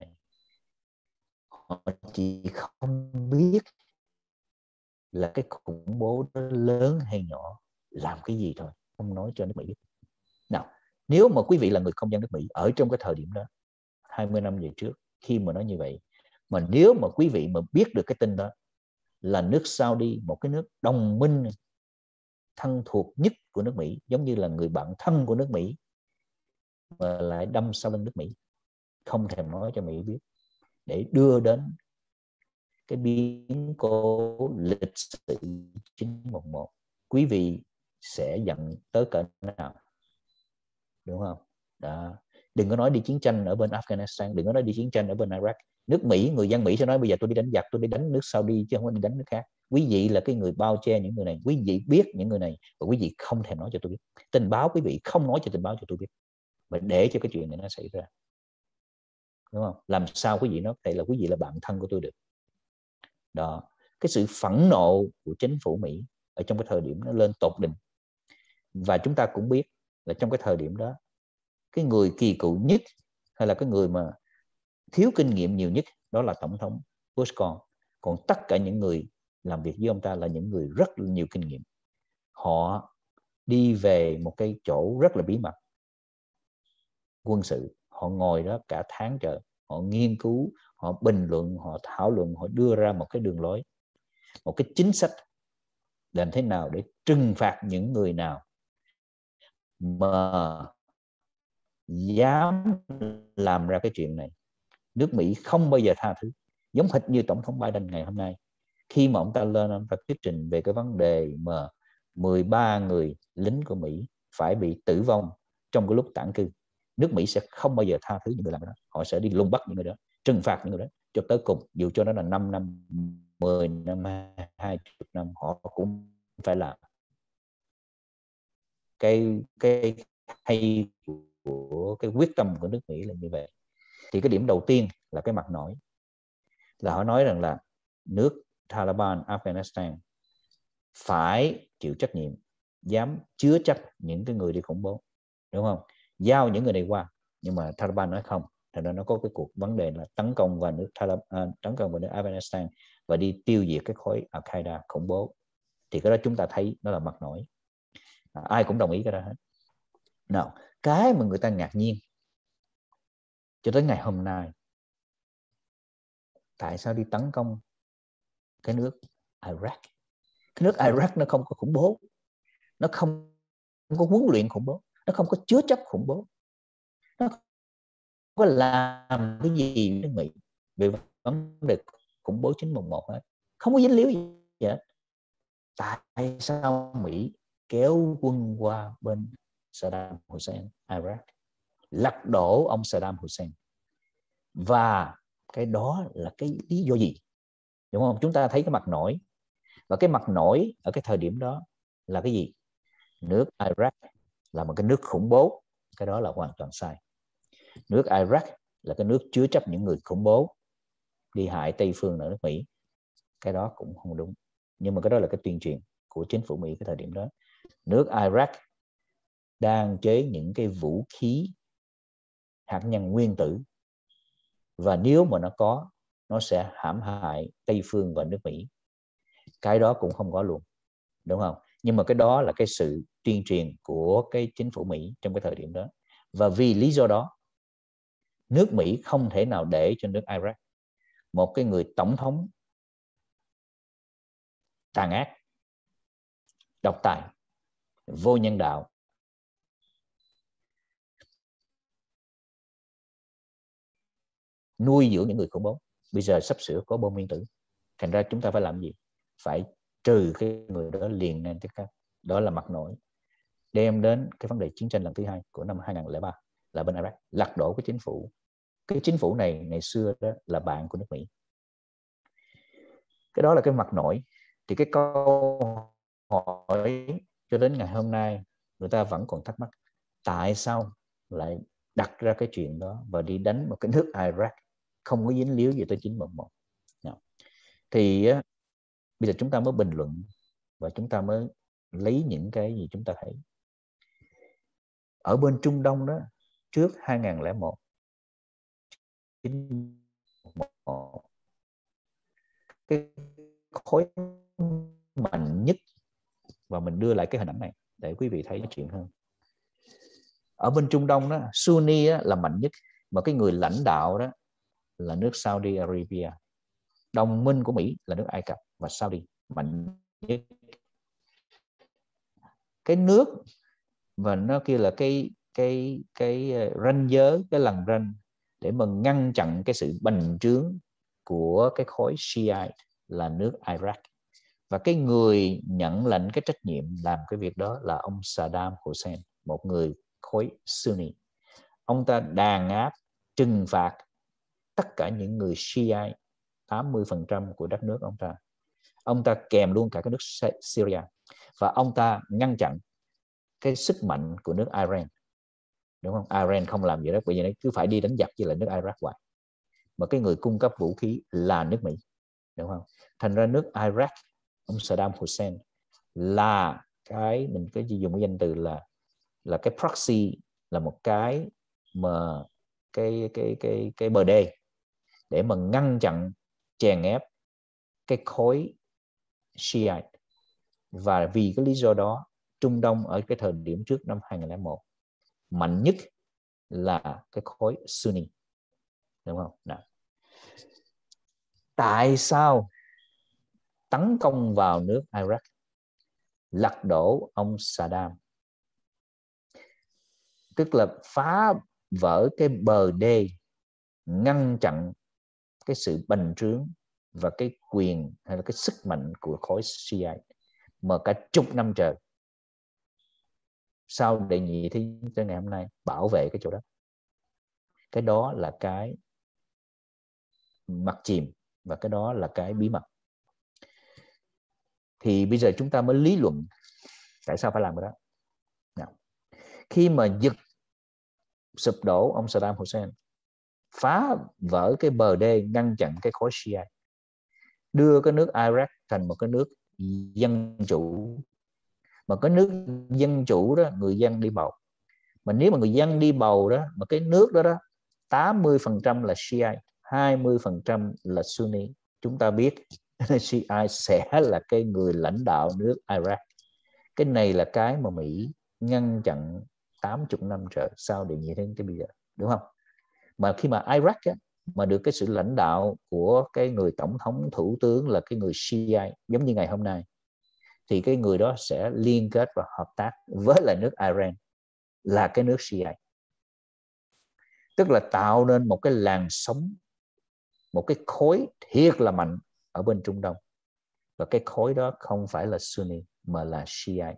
Họ chỉ không biết là cái khủng bố đó lớn hay nhỏ, làm cái gì thôi, không nói cho nước Mỹ biết. Nào, nếu mà quý vị là người công dân nước Mỹ ở trong cái thời điểm đó, hai mươi năm về trước, khi mà nói như vậy, mà nếu mà quý vị mà biết được cái tin đó là nước Saudi, một cái nước đồng minh thân thuộc nhất của nước Mỹ, giống như là người bạn thân của nước Mỹ, mà lại đâm sau lưng nước Mỹ, không thèm nói cho Mỹ biết, để đưa đến cái biến cố lịch sử chín một một, quý vị sẽ giận tới cỡ nào, đúng không? Đó. Đừng có nói đi chiến tranh ở bên Afghanistan, đừng có nói đi chiến tranh ở bên Iraq. Nước Mỹ, người dân Mỹ sẽ nói bây giờ tôi đi đánh giặc, tôi đi đánh nước Saudi chứ không phải đi đánh nước khác. Quý vị là cái người bao che những người này, quý vị biết những người này, và quý vị không thèm nói cho tôi biết. Tình báo quý vị không nói cho tình báo cho tôi biết, mà để cho cái chuyện này nó xảy ra, đúng không? Làm sao quý vị nói đây là quý vị là bạn thân của tôi được? Đó, cái sự phẫn nộ của chính phủ Mỹ ở trong cái thời điểm nó lên tột đỉnh. Và chúng ta cũng biết là trong cái thời điểm đó, cái người kỳ cựu nhất, hay là cái người mà thiếu kinh nghiệm nhiều nhất, đó là Tổng thống Bush con. Còn tất cả những người làm việc với ông ta là những người rất nhiều kinh nghiệm. Họ đi về một cái chỗ rất là bí mật quân sự, họ ngồi đó cả tháng trời, họ nghiên cứu, họ bình luận, họ thảo luận, họ đưa ra một cái đường lối, một cái chính sách làm thế nào để trừng phạt những người nào mà dám làm ra cái chuyện này, nước Mỹ không bao giờ tha thứ. Giống hệt như Tổng thống Biden ngày hôm nay, khi mà ông ta lên ông ta thuyết trình về cái vấn đề mà mười ba người lính của Mỹ phải bị tử vong trong cái lúc tản cư, nước Mỹ sẽ không bao giờ tha thứ những người làm đó. Họ sẽ đi lùng bắt những người đó, trừng phạt những người đó cho tới cùng, dù cho nó là năm năm, mười năm, hai mươi năm, họ cũng phải làm. Cái cái hay của cái quyết tâm của nước Mỹ là như vậy. Thì cái điểm đầu tiên là cái mặt nổi, là họ nói rằng là nước Taliban Afghanistan phải chịu trách nhiệm, dám chứa chấp những cái người đi khủng bố, đúng không? Giao những người này qua, nhưng mà Taliban nói không. Thành ra nó có cái cuộc vấn đề là tấn công vào nước Taliban, à, tấn công vào nước Afghanistan và đi tiêu diệt cái khối Al-Qaeda khủng bố. Thì cái đó chúng ta thấy nó là mặt nổi, à, ai cũng đồng ý cái đó hết. Nào, cái mà người ta ngạc nhiên cho tới ngày hôm nay, tại sao đi tấn công cái nước Iraq? Cái nước Iraq nó không có khủng bố, nó không có huấn luyện khủng bố, nó không có chứa chấp khủng bố, nó không có làm cái gì với Mỹ về vấn đề khủng bố chín một một hết, không có dính líu gì hết. Tại sao Mỹ kéo quân qua bên Saddam Hussein, Iraq, lật đổ ông Saddam Hussein? Và cái đó là cái lý do gì, đúng không? Chúng ta thấy cái mặt nổi, và cái mặt nổi ở cái thời điểm đó là cái gì? Nước Iraq là một cái nước khủng bố, cái đó là hoàn toàn sai. Nước Iraq là cái nước chứa chấp những người khủng bố đi hại Tây phương ở nước Mỹ, cái đó cũng không đúng. Nhưng mà cái đó là cái tuyên truyền của chính phủ Mỹ cái thời điểm đó. Nước Iraq đang chế những cái vũ khí hạt nhân nguyên tử, và nếu mà nó có, nó sẽ hãm hại Tây phương và nước Mỹ. Cái đó cũng không có luôn, đúng không? Nhưng mà cái đó là cái sự tuyên truyền của cái chính phủ Mỹ trong cái thời điểm đó. Và vì lý do đó, nước Mỹ không thể nào để cho nước Iraq, một cái người tổng thống tàn ác, độc tài, vô nhân đạo, nuôi dưỡng những người khủng bố, bây giờ sắp sửa có bom nguyên tử. Thành ra chúng ta phải làm gì? Phải trừ cái người đó liền nên tức khắc. Đó là mặt nổi đem đến cái vấn đề chiến tranh lần thứ hai của năm hai không không ba, là bên Iraq lật đổ cái chính phủ. Cái chính phủ này ngày xưa đó là bạn của nước Mỹ. Cái đó là cái mặt nổi. Thì cái câu hỏi cho đến ngày hôm nay người ta vẫn còn thắc mắc, tại sao lại đặt ra cái chuyện đó và đi đánh một cái nước Iraq không có dính líu gì tới chín một một. Thì bây giờ chúng ta mới bình luận và chúng ta mới lấy những cái gì chúng ta thấy. Ở bên Trung Đông đó, trước hai không không một, cái khối mạnh nhất, và mình đưa lại cái hình ảnh này để quý vị thấy cái chuyện hơn. Ở bên Trung Đông đó, Sunni đó là mạnh nhất, mà cái người lãnh đạo đó là nước Saudi Arabia. Đồng minh của Mỹ là nước Ai Cập và Saudi mạnh nhất. Cái nước và nó kia là cái cái cái ranh giới, cái lằn ranh để mà ngăn chặn cái sự bành trướng của cái khối Shiite là nước Iraq. Và cái người nhận lệnh cái trách nhiệm làm cái việc đó là ông Saddam Hussein, một người khối Sunni. Ông ta đàn áp, trừng phạt tất cả những người Shiite, tám mươi phần trăm của đất nước ông ta. Ông ta kèm luôn cả cái nước Syria. Và ông ta ngăn chặn cái sức mạnh của nước Iran, đúng không? Iran không làm gì đó, bởi vì nó cứ phải đi đánh giặc với lại nước Iraq hoài. Mà cái người cung cấp vũ khí là nước Mỹ, đúng không? Thành ra nước Iraq, ông Saddam Hussein là cái, mình có dùng cái danh từ là là cái proxy, là một cái mà cái cái cái cái bờ đê để mà ngăn chặn, chèn ép cái khối Shiite. Và vì cái lý do đó, Trung Đông ở cái thời điểm trước năm hai không không một mạnh nhất là cái khối Sunni, đúng không? Nào, tại sao tấn công vào nước Iraq, lật đổ ông Saddam, tức là phá vỡ cái bờ đê ngăn chặn cái sự bành trướng và cái quyền hay là cái sức mạnh của khối Shia mà cả chục năm trời sau đệ nhị thế chiến tới ngày hôm nay bảo vệ cái chỗ đó. Cái đó là cái mặt chìm và cái đó là cái bí mật. Thì bây giờ chúng ta mới lý luận tại sao phải làm cái đó. Nào, khi mà giật sụp đổ ông Saddam Hussein, phá vỡ cái bờ đê ngăn chặn cái khối Shia, đưa cái nước Iraq thành một cái nước dân chủ, mà cái nước dân chủ đó người dân đi bầu, mà nếu mà người dân đi bầu đó mà cái nước đó đó tám mươi phần trăm là Shia, hai mươi phần trăm là Sunni, chúng ta biết Shia sẽ là cái người lãnh đạo nước Iraq. Cái này là cái mà Mỹ ngăn chặn tám mươi năm trời sau đệ nhị thế chiến tới bây giờ, đúng không? Mà khi mà Iraq á, mà được cái sự lãnh đạo của cái người tổng thống thủ tướng là cái người Shia giống như ngày hôm nay, thì cái người đó sẽ liên kết và hợp tác với lại nước Iran là cái nước Shia, tức là tạo nên một cái làn sóng, một cái khối thiệt là mạnh ở bên Trung Đông. Và cái khối đó không phải là Sunni mà là Shia,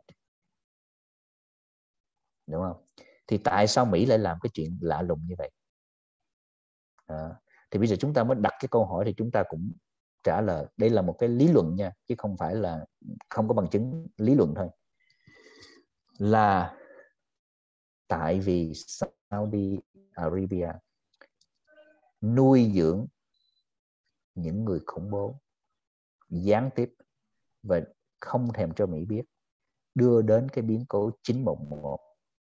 đúng không? Thì tại sao Mỹ lại làm cái chuyện lạ lùng như vậy? À, thì bây giờ chúng ta mới đặt cái câu hỏi thì chúng ta cũng trả lời. Đây là một cái lý luận nha, chứ không phải là không có bằng chứng, lý luận thôi. Là tại vì Saudi Arabia nuôi dưỡng những người khủng bố gián tiếp và không thèm cho Mỹ biết, đưa đến cái biến cố chín một một.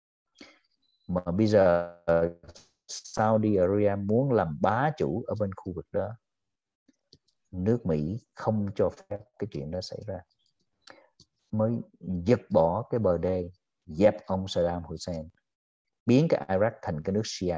Mà bây giờ Saudi Arabia muốn làm bá chủ ở bên khu vực đó, nước Mỹ không cho phép cái chuyện đó xảy ra, mới dứt bỏ cái bờ đê, dẹp ông Saddam Hussein, biến cái Iraq thành cái nước Shia,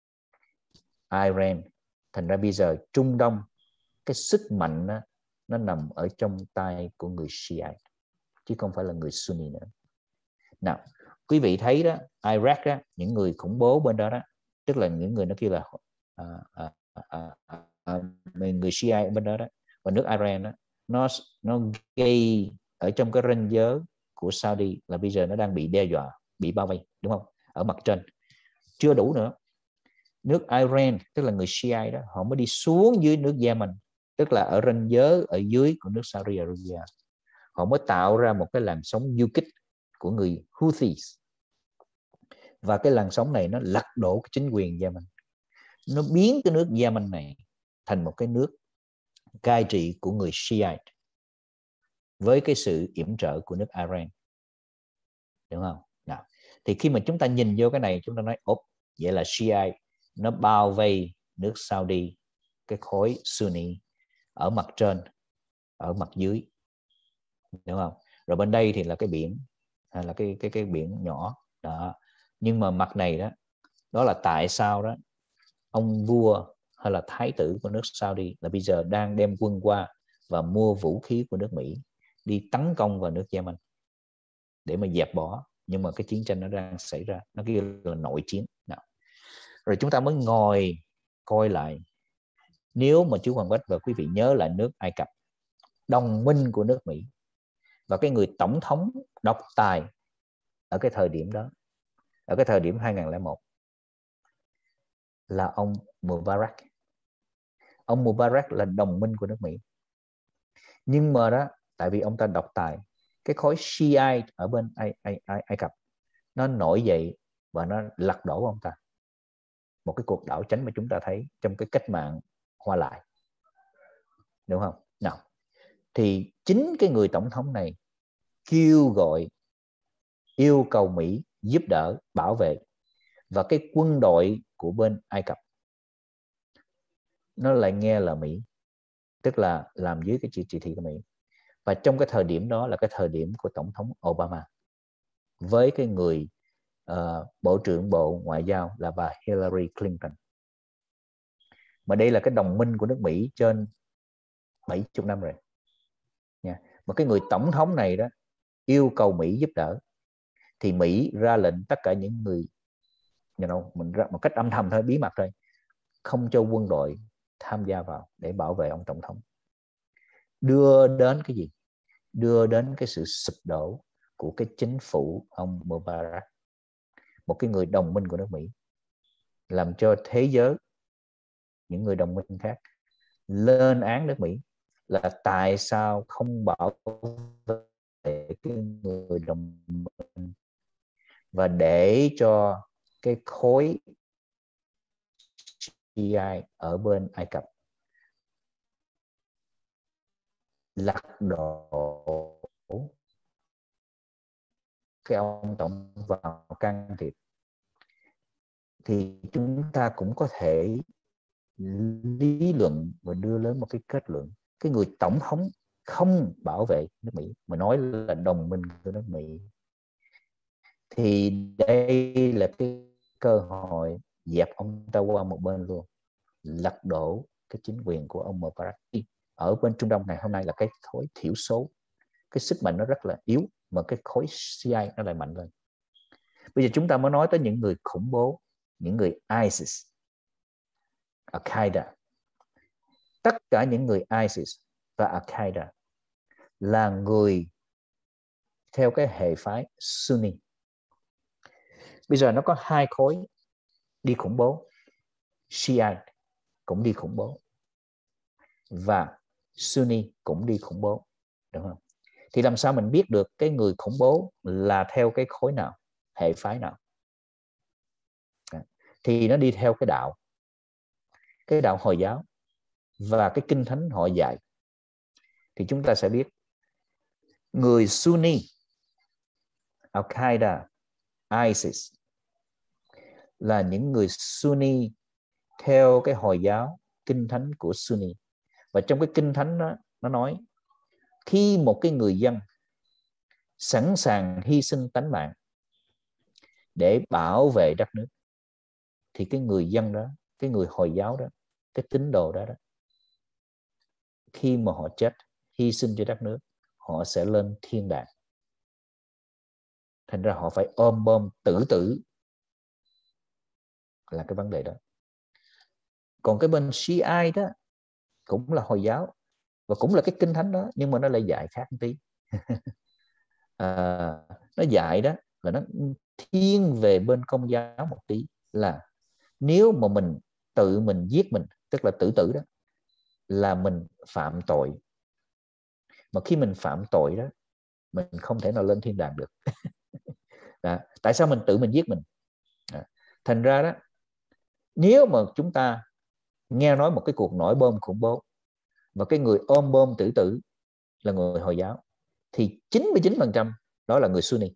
Iran. Thành ra bây giờ Trung Đông, cái sức mạnh đó, nó nằm ở trong tay của người Shia chứ không phải là người Sunni nữa. Nào, quý vị thấy đó, Iraq đó, những người khủng bố bên đó đó, tức là những người nó kêu là à, à, à, à, à, người Shia bên đó đó, và nước Iran đó, nó nó gây ở trong cái ranh giới của Saudi là bây giờ nó đang bị đe dọa, bị bao vây, đúng không? Ở mặt trên chưa đủ nữa, nước Iran tức là người Shia đó, họ mới đi xuống dưới nước Yemen, tức là ở ranh giới ở dưới của nước Saudi Arabia, họ mới tạo ra một cái làn sóng du kích của người Houthis. Và cái làn sóng này nó lật đổ cái chính quyền Yemen, nó biến cái nước Yemen này thành một cái nước cai trị của người Shiite với cái sự yểm trợ của nước Iran, đúng không? Nào, thì khi mà chúng ta nhìn vô cái này, chúng ta nói ốp, vậy là Shiite nó bao vây nước Saudi, cái khối Sunni ở mặt trên, ở mặt dưới, đúng không? Rồi bên đây thì là cái biển, hay là cái cái cái biển nhỏ đó. Nhưng mà mặt này đó, đó là tại sao đó ông vua hay là thái tử của nước Saudi là bây giờ đang đem quân qua và mua vũ khí của nước Mỹ đi tấn công vào nước Yemen để mà dẹp bỏ. Nhưng mà cái chiến tranh nó đang xảy ra, nó kêu là nội chiến. Nào, rồi chúng ta mới ngồi coi lại, nếu mà chú Hoàng Bách và quý vị nhớ lại nước Ai Cập, đồng minh của nước Mỹ, và cái người tổng thống độc tài ở cái thời điểm đó, ở cái thời điểm hai không không một, là ông Mubarak. Ông Mubarak là đồng minh của nước Mỹ, nhưng mà đó, tại vì ông ta độc tài, cái khối Shiite ở bên Ai, Ai, Ai, Ai Cập nó nổi dậy và nó lật đổ ông ta. Một cái cuộc đảo chính mà chúng ta thấy trong cái cách mạng Hoa Lại, đúng không? Nào, thì chính cái người tổng thống này kêu gọi, yêu cầu Mỹ giúp đỡ bảo vệ, và cái quân đội của bên Ai Cập nó lại nghe là Mỹ, tức là làm dưới cái chỉ, chỉ thị của Mỹ. Và trong cái thời điểm đó là cái thời điểm của tổng thống Obama với cái người uh, bộ trưởng bộ ngoại giao là bà Hillary Clinton. Mà đây là cái đồng minh của nước Mỹ trên bảy mươi năm rồi nha. Mà cái người tổng thống này đó yêu cầu Mỹ giúp đỡ, thì Mỹ ra lệnh tất cả những người you know, mình một cách âm thầm thôi, bí mật thôi, không cho quân đội tham gia vào để bảo vệ ông tổng thống. Đưa đến cái gì? Đưa đến cái sự sụp đổ của cái chính phủ ông Mubarak, một cái người đồng minh của nước Mỹ, làm cho thế giới, những người đồng minh khác lên án nước Mỹ là tại sao không bảo vệ cái người đồng minh và để cho cái khối xê i ở bên Ai Cập lật đổ cái ông tổng vào can thiệp. Thì chúng ta cũng có thể lý luận và đưa lên một cái kết luận, cái người tổng thống không bảo vệ nước Mỹ mà nói là đồng minh của nước Mỹ, thì đây là cái cơ hội dẹp ông ta qua một bên luôn, lật đổ cái chính quyền của ông Mubarak. Ở bên Trung Đông ngày hôm nay là cái khối thiểu số, cái sức mạnh nó rất là yếu, mà cái khối xê i nó lại mạnh lên. Bây giờ chúng ta mới nói tới những người khủng bố, những người ISIS, Al-Qaeda. Tất cả những người ISIS và Al-Qaeda là người theo cái hệ phái Sunni. Bây giờ nó có hai khối đi khủng bố, Shiite cũng đi khủng bố và Sunni cũng đi khủng bố, đúng không? Thì làm sao mình biết được cái người khủng bố là theo cái khối nào, hệ phái nào? Thì nó đi theo cái đạo, cái đạo Hồi giáo và cái kinh thánh họ dạy. Thì chúng ta sẽ biết người Sunni, Al-Qaeda, ISIS là những người Sunni theo cái Hồi giáo, kinh thánh của Sunni. Và trong cái kinh thánh đó, nó nói khi một cái người dân sẵn sàng hy sinh tánh mạng để bảo vệ đất nước, thì cái người dân đó, cái người Hồi giáo đó, cái tín đồ đó, đó khi mà họ chết hy sinh cho đất nước, họ sẽ lên thiên đàng. Thành ra họ phải ôm bom tử tử là cái vấn đề đó. Còn cái bên Shiite đó cũng là Hồi giáo và cũng là cái kinh thánh đó, nhưng mà nó lại dạy khác một tí. à, nó dạy đó là nó thiên về bên Công giáo một tí, là nếu mà mình tự mình giết mình, tức là tử tử đó, là mình phạm tội. Mà khi mình phạm tội đó, mình không thể nào lên thiên đàng được. Đó. Tại sao mình tự mình giết mình? Đó. Thành ra đó, nếu mà chúng ta nghe nói một cái cuộc nổi bom khủng bố và cái người ôm bom tử tử là người Hồi giáo, thì chín mươi chín phần trăm đó là người Sunni.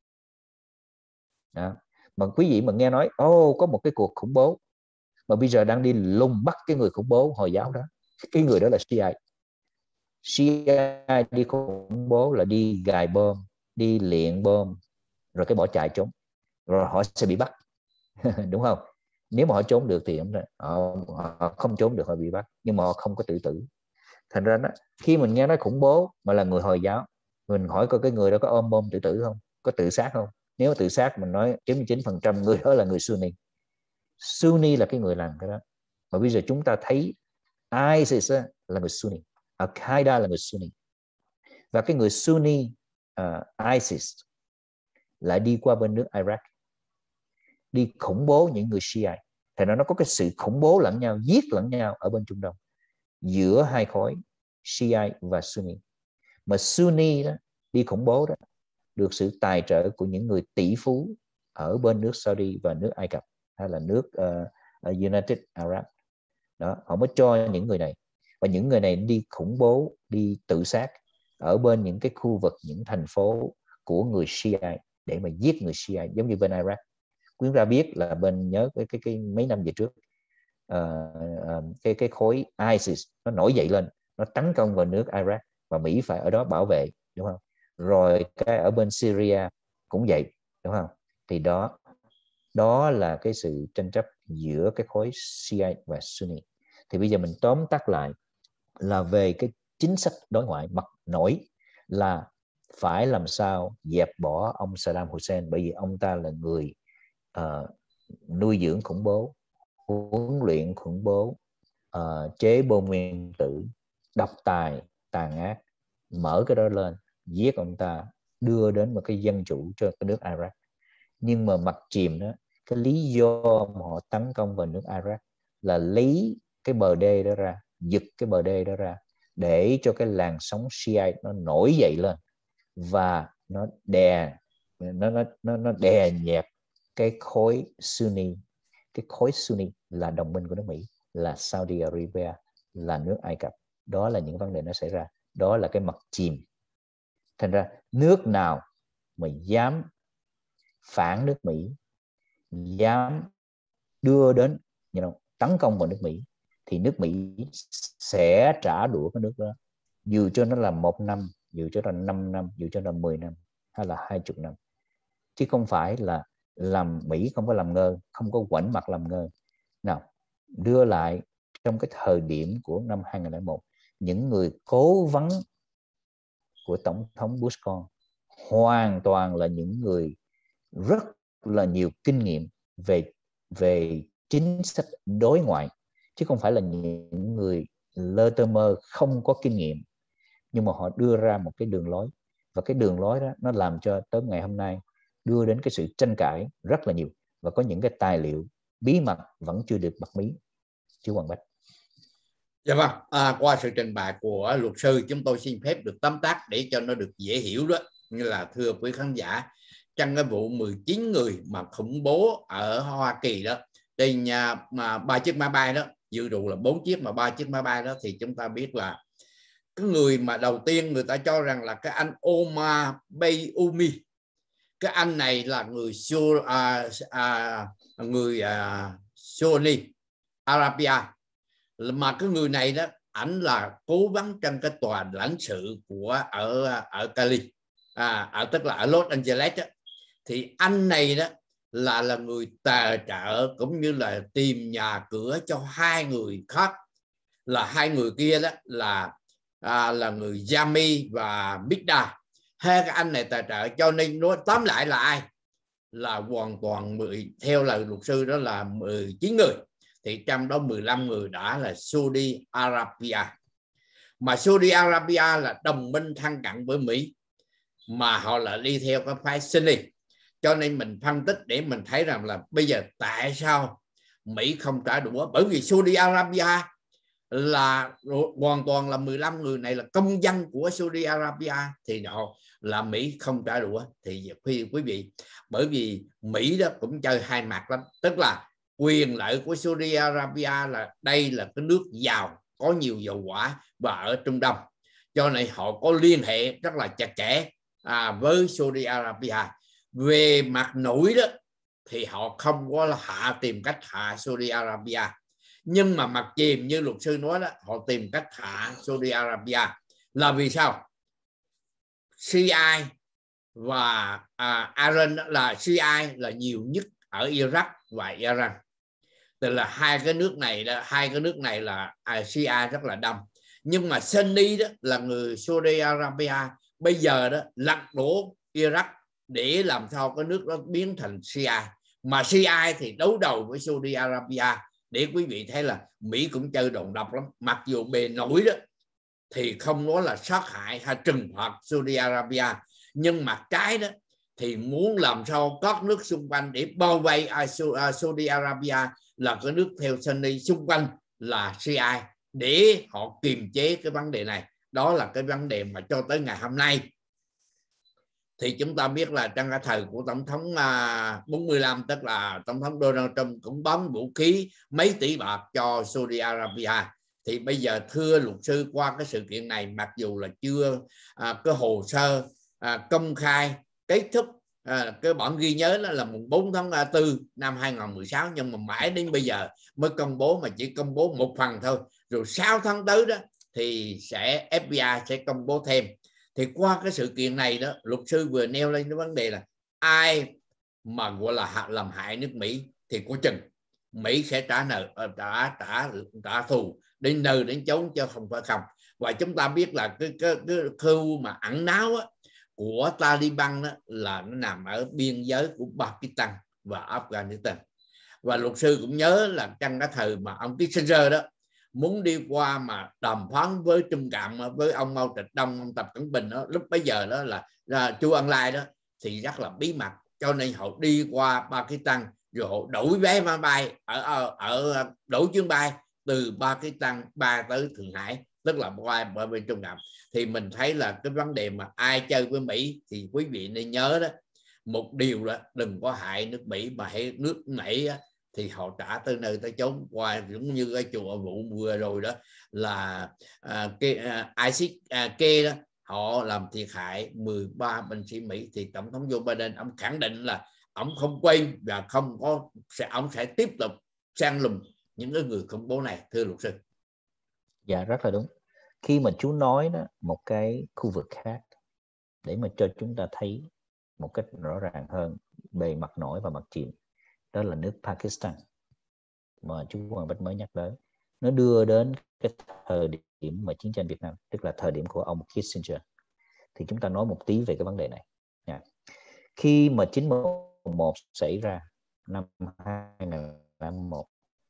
Đó. Mà quý vị mà nghe nói ô oh, có một cái cuộc khủng bố mà bây giờ đang đi lùng bắt cái người khủng bố Hồi giáo đó, cái người đó là Shiite. Shiite đi khủng bố là đi gài bom, đi luyện bom, rồi cái bỏ chạy trốn, rồi họ sẽ bị bắt. Đúng không? Nếu mà họ trốn được thì họ, họ không trốn được, họ bị bắt, nhưng mà họ không có tự tử. Thành ra đó, khi mình nghe nói khủng bố mà là người Hồi giáo, mình hỏi coi cái người đó có ôm bom tự tử không, có tự sát không? Nếu tự sát mình nói chín mươi chín phần trăm người đó là người Sunni. Sunni là cái người làm cái đó. Mà bây giờ chúng ta thấy ISIS là người Sunni, Al-Qaeda là người Sunni, và cái người Sunni uh, ISIS lại đi qua bên nước Iraq, đi khủng bố những người Shiite. Thì nó có cái sự khủng bố lẫn nhau, giết lẫn nhau ở bên Trung Đông, giữa hai khối Shiite và Sunni. Mà Sunni đó đi khủng bố đó được sự tài trợ của những người tỷ phú ở bên nước Saudi và nước Ai Cập, hay là nước uh, United Arab đó, họ mới cho những người này. Và những người này đi khủng bố, đi tự sát ở bên những cái khu vực, những thành phố của người Shiite để mà giết người Shiite, giống như bên Iraq. Quý ta biết là bên, nhớ cái cái, cái mấy năm về trước, uh, uh, cái cái khối ISIS nó nổi dậy lên, nó tấn công vào nước Iraq và Mỹ phải ở đó bảo vệ, đúng không? Rồi cái ở bên Syria cũng vậy, đúng không? Thì đó đó là cái sự tranh chấp giữa cái khối Shiite và Sunni. Thì bây giờ mình tóm tắt lại là về cái chính sách đối ngoại mặt nổi là phải làm sao dẹp bỏ ông Saddam Hussein, bởi vì ông ta là người uh, nuôi dưỡng khủng bố, huấn luyện khủng bố, uh, chế bom nguyên tử, độc tài, tàn ác, mở cái đó lên, giết ông ta, đưa đến một cái dân chủ cho cái nước Iraq. Nhưng mà mặt chìm đó, cái lý do mà họ tấn công vào nước Iraq là lấy cái bờ đê đó ra, giật cái bờ đê đó ra để cho cái làn sóng Shiite nó nổi dậy lên và nó đè nó nó nó nó đè nhẹp cái khối Sunni. Cái khối Sunni là đồng minh của nước Mỹ, là Saudi Arabia, là nước Ai Cập. Đó là những vấn đề nó xảy ra, đó là cái mặt chìm. Thành ra nước nào mà dám phản nước Mỹ, dám đưa đến you know, tấn công vào nước Mỹ, thì nước Mỹ sẽ trả đũa cái nước đó, dù cho nó là một năm, dù cho nó là năm năm, dù cho nó là mười năm, hay là hai chục năm. Chứ không phải là làm Mỹ không có làm ngơ, không có ngoảnh mặt làm ngơ. Nào, đưa lại trong cái thời điểm của năm hai không không một, những người cố vấn của Tổng thống Bush con hoàn toàn là những người rất là nhiều kinh nghiệm về về chính sách đối ngoại, chứ không phải là những người lơ tơ mơ không có kinh nghiệm. Nhưng mà họ đưa ra một cái đường lối, và cái đường lối đó nó làm cho tới ngày hôm nay đưa đến cái sự tranh cãi rất là nhiều, và có những cái tài liệu bí mật vẫn chưa được bật mí. Chú Hoàng Bách. Dạ vâng, à, qua sự trình bày của luật sư, chúng tôi xin phép được tóm tắt để cho nó được dễ hiểu đó. Như là thưa quý khán giả, trong cái vụ mười chín người mà khủng bố ở Hoa Kỳ đó, trên mà ba chiếc máy bay đó, dự đủ là bốn chiếc mà ba chiếc máy bay đó, thì chúng ta biết là cái người mà đầu tiên người ta cho rằng là cái anh Omar Bayoumi. Cái anh này là người à, à, người à, Saudi Arabia, mà cái người này đó, ảnh là cố vấn trong cái tòa lãnh sự của ở ở Cali, à, ở tức là ở Los Angeles đó. Thì anh này đó là là người tài trợ cũng như là tìm nhà cửa cho hai người khác, là hai người kia đó là à, là người Jami và Migdal. Hai cái anh này tài trợ, cho nên nói tóm lại là ai, là hoàn toàn mười, theo lời luật sư đó là mười chín người. Thì trong đó mười lăm người đã là Saudi Arabia, mà Saudi Arabia là đồng minh thân cận với Mỹ, mà họ là đi theo cái phái Sunni. Cho nên mình phân tích để mình thấy rằng là bây giờ tại sao Mỹ không trả đũa, bởi vì Saudi Arabia là hoàn toàn là mười lăm người này là công dân của Saudi Arabia, thì họ là Mỹ không trả đũa. Thì quý vị, bởi vì Mỹ đó cũng chơi hai mặt lắm, tức là quyền lợi của Saudi Arabia là đây là cái nước giàu, có nhiều dầu hỏa và ở Trung Đông, cho nên họ có liên hệ rất là chặt chẽ à, với Saudi Arabia. Về mặt nội đó thì họ không có hạ tìm cách hạ Saudi Arabia, nhưng mà mặt chìm như luật sư nói đó, họ tìm cách hạ Saudi Arabia là vì sao? xê i a và à, Iran là xê i a là nhiều nhất ở Iraq và Iran, tức là hai cái nước này đó, hai cái nước này là à, xê i a rất là đông. Nhưng mà Sunni đó là người Saudi Arabia bây giờ đó lật đổ Iraq để làm sao cái nước đó biến thành xê i a, mà xê i a thì đấu đầu với Saudi Arabia. Để quý vị thấy là Mỹ cũng chơi đòn độc lắm, mặc dù bề nổi đó thì không nói là sát hại hay trừng phạt Saudi Arabia, nhưng mặt trái đó thì muốn làm sao các nước xung quanh để bao vây Saudi Arabia là cái nước theo Sunni, xung quanh là xê i a, để họ kiềm chế cái vấn đề này. Đó là cái vấn đề mà cho tới ngày hôm nay thì chúng ta biết là trong cái thời của tổng thống bốn mươi lăm, tức là tổng thống Donald Trump cũng bắn vũ khí mấy tỷ bạc cho Saudi Arabia. Thì bây giờ thưa luật sư, qua cái sự kiện này, mặc dù là chưa à, cái hồ sơ à, công khai kết thúc à, cái bản ghi nhớ đó là mùng bốn tháng tư năm hai không một sáu, nhưng mà mãi đến bây giờ mới công bố, mà chỉ công bố một phần thôi, rồi sáu tháng tới đó thì sẽ ép bê i sẽ công bố thêm. Thì qua cái sự kiện này đó, luật sư vừa nêu lên cái vấn đề là ai mà gọi là làm hại nước Mỹ thì có chừng Mỹ sẽ trả nợ, trả trả trả thù đến nơi đến chốn, chứ không phải không. Và chúng ta biết là cái cái, cái khu mà ẩn náu á, của Taliban đó, là nó nằm ở biên giới của Pakistan và Afghanistan. Và luật sư cũng nhớ là trong cái thời mà ông Kissinger đó muốn đi qua mà đàm phán với Trung Cộng, với ông Mao Trạch Đông, ông Tập Cận Bình đó, lúc bấy giờ đó là, là Chu Ân Lai đó, thì rất là bí mật, cho nên họ đi qua Pakistan rồi họ đổi vé máy bay ở, ở, ở đổi chuyến bay từ Pakistan bay tới Thượng Hải, tức là qua bên Trung Cộng. Thì mình thấy là cái vấn đề mà ai chơi với Mỹ thì quý vị nên nhớ đó, một điều là đừng có hại nước Mỹ, mà hãy nước Mỹ á, thì họ trả tới nơi tới chốn. Qua giống như cái chùa vụ vừa rồi đó là à, cái à, ISIS à, kê đó, họ làm thiệt hại mười ba binh sĩ Mỹ. Thì tổng thống Joe Biden ông khẳng định là ông không quay và không có sẽ ông sẽ tiếp tục săn lùng những cái người khủng bố này, thưa luật sư. Dạ rất là đúng. Khi mà chú nói đó một cái khu vực khác để mà cho chúng ta thấy một cách rõ ràng hơn bề mặt nổi và mặt chìm, đó là nước Pakistan mà chú Quang Bách mới nhắc đến. Nó đưa đến cái thời điểm mà chiến tranh Việt Nam, tức là thời điểm của ông Kissinger. Thì chúng ta nói một tí về cái vấn đề này. Yeah. Khi mà chín một một xảy ra, năm hai nghìn lẻ một,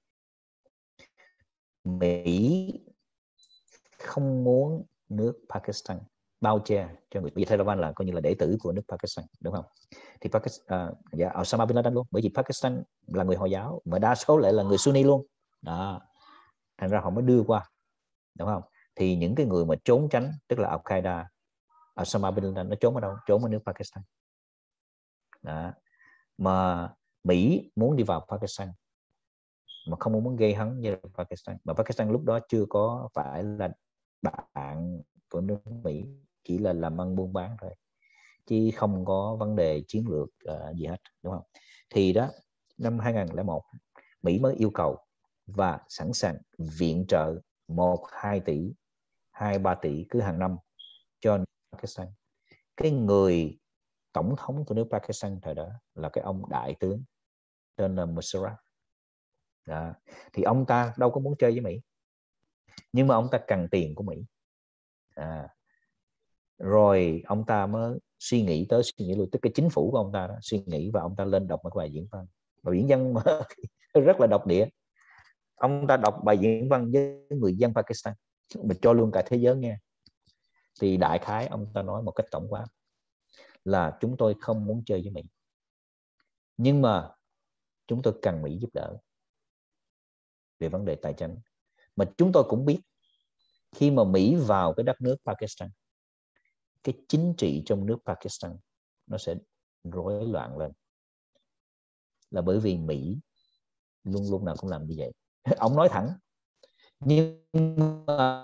Mỹ không muốn nước Pakistan bao che cho người. Vì Taliban là coi như là đệ tử của nước Pakistan, đúng không? Thì Pakistan, uh, dạ, Osama bin Laden luôn, bởi vì Pakistan là người Hồi giáo mà đa số lại là người Sunni luôn. Đó, thành ra họ mới đưa qua, đúng không? Thì những cái người mà trốn tránh, tức là Al-Qaeda, Osama bin Laden nó trốn ở đâu? Trốn ở nước Pakistan. Đó. Mà Mỹ muốn đi vào Pakistan mà không muốn gây hấn với Pakistan, mà Pakistan lúc đó chưa có phải là bạn của nước Mỹ, chỉ là làm ăn buôn bán thôi, chứ không có vấn đề chiến lược uh, gì hết, đúng không? Thì đó, năm hai nghìn lẻ một, Mỹ mới yêu cầu và sẵn sàng viện trợ một, hai tỷ, hai, ba tỷ cứ hàng năm cho Pakistan. Cái người tổng thống của nước Pakistan thời đó là cái ông đại tướng tên là Musharraf. Đó. Thì ông ta đâu có muốn chơi với Mỹ, nhưng mà ông ta cần tiền của Mỹ. À, rồi ông ta mới suy nghĩ tới suy nghĩ lui, tức cái chính phủ của ông ta đó, suy nghĩ và ông ta lên đọc một bài diễn văn, bài diễn văn mà rất là độc địa. Ông ta đọc bài diễn văn với người dân Pakistan, mà cho luôn cả thế giới nghe. Thì đại khái ông ta nói một cách tổng quát là chúng tôi không muốn chơi với Mỹ, nhưng mà chúng tôi cần Mỹ giúp đỡ về vấn đề tài chính. Mà chúng tôi cũng biết khi mà Mỹ vào cái đất nước Pakistan, cái chính trị trong nước Pakistan nó sẽ rối loạn lên, là bởi vì Mỹ luôn luôn nào cũng làm như vậy. Ông nói thẳng, nhưng mà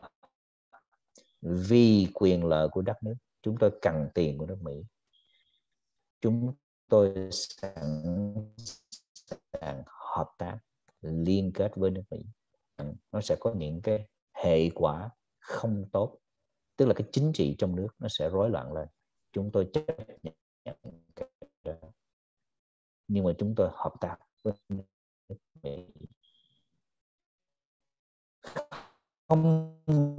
vì quyền lợi của đất nước, chúng tôi cần tiền của nước Mỹ, chúng tôi sẵn sàng hợp tác liên kết với nước Mỹ. Nó sẽ có những cái hệ quả không tốt, tức là cái chính trị trong nước nó sẽ rối loạn lên. Chúng tôi chấp nhận cái đó, nhưng mà chúng tôi hợp tác với nước Mỹ, không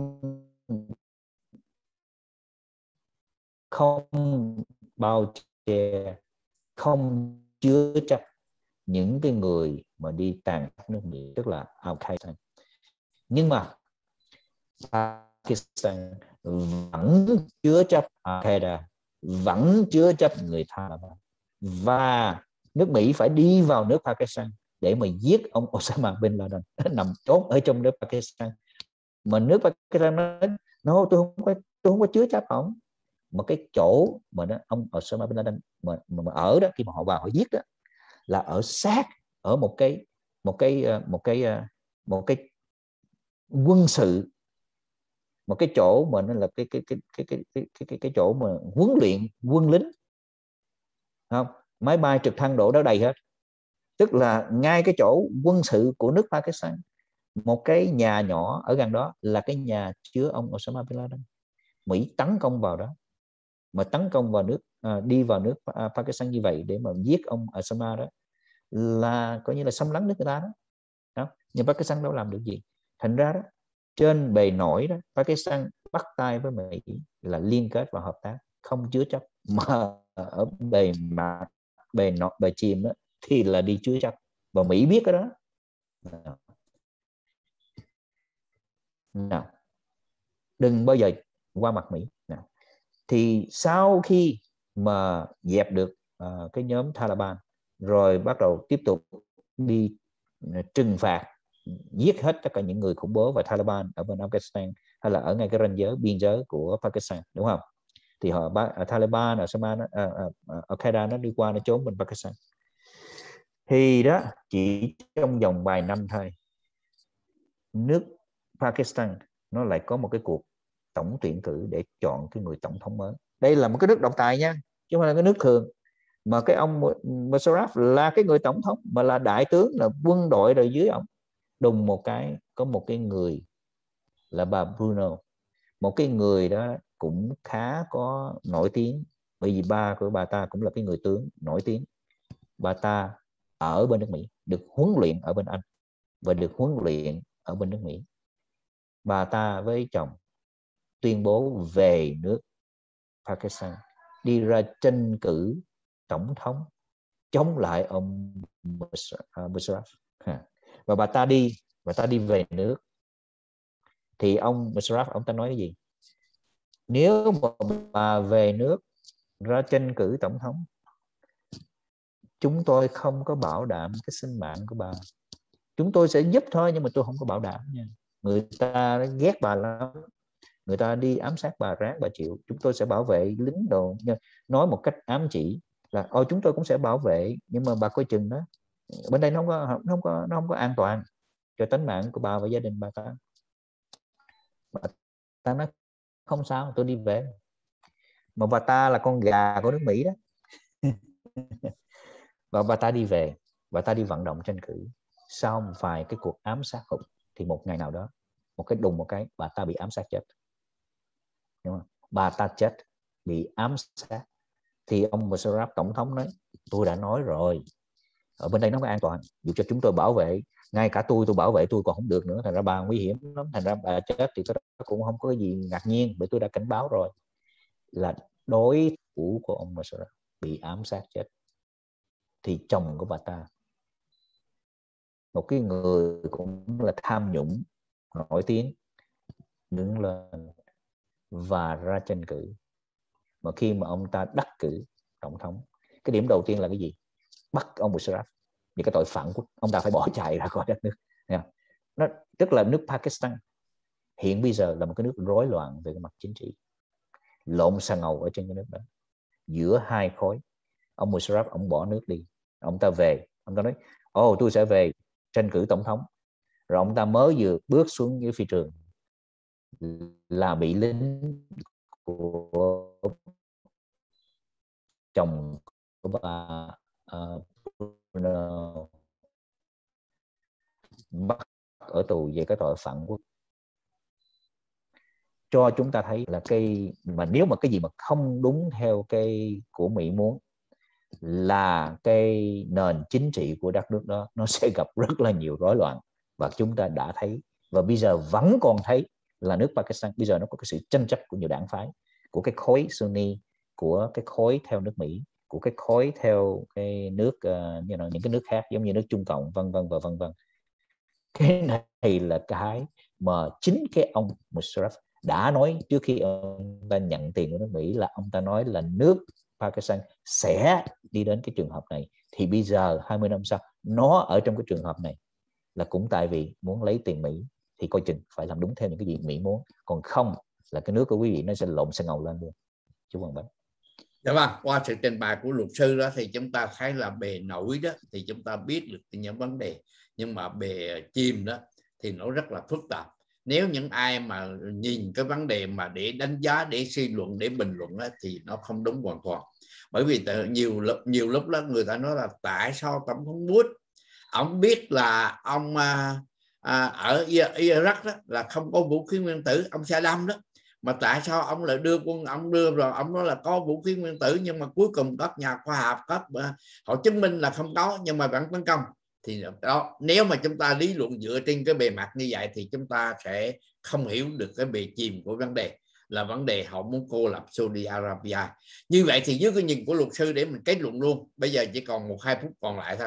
không bao che, không chứa chấp những cái người mà đi tàn sát nước Mỹ, tức là Al-Qaeda. Nhưng mà Pakistan vẫn chứa chấp Al-Qaeda, vẫn chứa chấp người Taliban, và nước Mỹ phải đi vào nước Pakistan để mà giết ông Osama bin Laden nằm trốn ở trong nước Pakistan. Mà nước Pakistan nói no, tôi không có tôi không có chứa chấp ông. Mà cái chỗ mà nó, ông Osama bin Laden mà, mà, mà ở đó, khi mà họ vào họ giết đó, là ở sát ở một cái một cái một cái một cái quân sự, một cái chỗ mà nó là cái cái cái cái cái cái cái cái chỗ mà huấn luyện quân lính, không, máy bay trực thăng đổ đó đầy hết, tức là ngay cái chỗ quân sự của nước Pakistan. Một cái nhà nhỏ ở gần đó là cái nhà chứa ông Osama bin Laden. Mỹ tấn công vào đó, mà tấn công vào nước à, đi vào nước à, Pakistan như vậy để mà giết ông Osama đó, là coi như là xâm lấn nước người ta đó. Đó. Nhưng Pakistan đâu làm được gì. Thành ra đó, trên bề nổi đó, Pakistan bắt tay với Mỹ là liên kết và hợp tác, không chứa chấp. Mà ở bề mặt bề nọ bề chìm đó, thì là đi chứa chấp. và Mỹ biết cái đó. Nào, đừng bao giờ qua mặt Mỹ. Nào. Thì sau khi mà dẹp được uh, cái nhóm Taliban, rồi bắt đầu tiếp tục đi uh, trừng phạt, giết hết tất cả những người khủng bố và Taliban ở bên Afghanistan hay là ở ngay cái ranh giới biên giới của Pakistan, đúng không? Thì họ uh, Taliban ở Somalia, uh, uh, Al-Qaeda nó đi qua, nó trốn bên Pakistan. Thì đó, chỉ trong vòng vài năm thôi, nước Pakistan nó lại có một cái cuộc tổng tuyển cử để chọn cái người tổng thống mới. Đây là một cái nước độc tài nha, chứ không phải là cái nước thường. Mà cái ông Musharraf là cái người tổng thống, mà là đại tướng, là quân đội rồi dưới ông. Đùng một cái có một cái người là bà Bruno, một cái người đó cũng khá có nổi tiếng, bởi vì ba của bà ta cũng là cái người tướng nổi tiếng. Bà ta ở bên nước Mỹ, được huấn luyện ở bên Anh và được huấn luyện ở bên nước Mỹ. Bà ta với chồng tuyên bố về nước Pakistan, đi ra tranh cử tổng thống chống lại ông Musharraf. Và bà ta đi, bà ta đi về nước. Thì ông Musharraf, ông ta nói cái gì? Nếu mà bà về nước ra tranh cử tổng thống, chúng tôi không có bảo đảm cái sinh mạng của bà. Chúng tôi sẽ giúp thôi, nhưng mà tôi không có bảo đảm nha. Người ta ghét bà lắm, người ta đi ám sát bà, ráng bà chịu. Chúng tôi sẽ bảo vệ lính đồ, nói một cách ám chỉ là ôi chúng tôi cũng sẽ bảo vệ, nhưng mà bà coi chừng đó, bên đây nó không có, nó không có, nó không có an toàn cho tính mạng của bà và gia đình bà ta. Bà ta nói không sao, tôi đi về. Mà bà ta là con gà của nước Mỹ đó. Và bà ta đi về, bà ta đi vận động tranh cử. Sau một vài cái cuộc ám sát hụt, thì một ngày nào đó, một cái đùng một cái, bà ta bị ám sát chết. Đúng không? Bà ta chết, bị ám sát. Thì ông Musharraf tổng thống nói, tôi đã nói rồi, ở bên đây nó không an toàn, dù cho chúng tôi bảo vệ, ngay cả tôi tôi bảo vệ tôi còn không được nữa, thành ra bà nguy hiểm lắm, thành ra bà chết thì tôi cũng không có gì ngạc nhiên, bởi tôi đã cảnh báo rồi. Là đối thủ của ông Musharraf bị ám sát chết. Thì chồng của bà ta, một cái người cũng là tham nhũng nổi tiếng, đứng lên và ra tranh cử. Mà khi mà ông ta đắc cử tổng thống, cái điểm đầu tiên là cái gì? Bắt ông Musharraf vì cái tội phản quốc, ông ta phải bỏ chạy ra khỏi đất nước. Nó tức là nước Pakistan hiện bây giờ là một cái nước rối loạn về cái mặt chính trị, lộn xà ngầu ở trên cái nước đó, giữa hai khối. Ông Musharraf ông bỏ nước đi, ông ta về, ông ta nói ồ oh, tôi sẽ về tranh cử tổng thống. Rồi ông ta mới vừa bước xuống dưới phi trường là bị lính của chồng của bà uh, bắt ở tù về cái tội phản quốc. Cho chúng ta thấy là cái mà nếu mà cái gì mà không đúng theo cái của Mỹ muốn, là cái nền chính trị của đất nước đó nó sẽ gặp rất là nhiều rối loạn. Và chúng ta đã thấy, và bây giờ vẫn còn thấy, là nước Pakistan bây giờ nó có cái sự tranh chấp của nhiều đảng phái, của cái khối Sunni, của cái khối theo nước Mỹ, của cái khối theo cái nước uh, you know, những cái nước khác giống như nước Trung Cộng, vân vân và vân vân. Cái này là cái mà chính cái ông Musharraf đã nói trước khi ông ta nhận tiền của nước Mỹ, là ông ta nói là nước Pakistan sẽ đi đến cái trường hợp này. Thì bây giờ hai mươi năm sau nó ở trong cái trường hợp này là cũng tại vì muốn lấy tiền Mỹ, thì coi chừng phải làm đúng theo những cái gì Mỹ muốn, còn không là cái nước của quý vị nó sẽ lộn xe ngầu lên luôn. Chú Quang Bách. Dạ vâng, qua sự trình bày của luật sư đó thì chúng ta thấy là bề nổi đó thì chúng ta biết được những vấn đề, nhưng mà bề chìm đó thì nó rất là phức tạp. Nếu những ai mà nhìn cái vấn đề mà để đánh giá, để suy luận, để bình luận đó, thì nó không đúng hoàn toàn. Bởi vì nhiều nhiều lúc đó người ta nói là tại sao tổng thống Bush ông biết là ông à, à, ở Iraq đó là không có vũ khí nguyên tử, ông Saddam đó, mà tại sao ông lại đưa quân, ông đưa rồi ông nói là có vũ khí nguyên tử, nhưng mà cuối cùng các nhà khoa học các họ chứng minh là không có, nhưng mà vẫn tấn công. Thì đó, nếu mà chúng ta lý luận dựa trên cái bề mặt như vậy thì chúng ta sẽ không hiểu được cái bề chìm của vấn đề, là vấn đề họ muốn cô lập Saudi Arabia. Như vậy thì dưới cái nhìn của luật sư để mình kết luận luôn, bây giờ chỉ còn một hai phút còn lại thôi,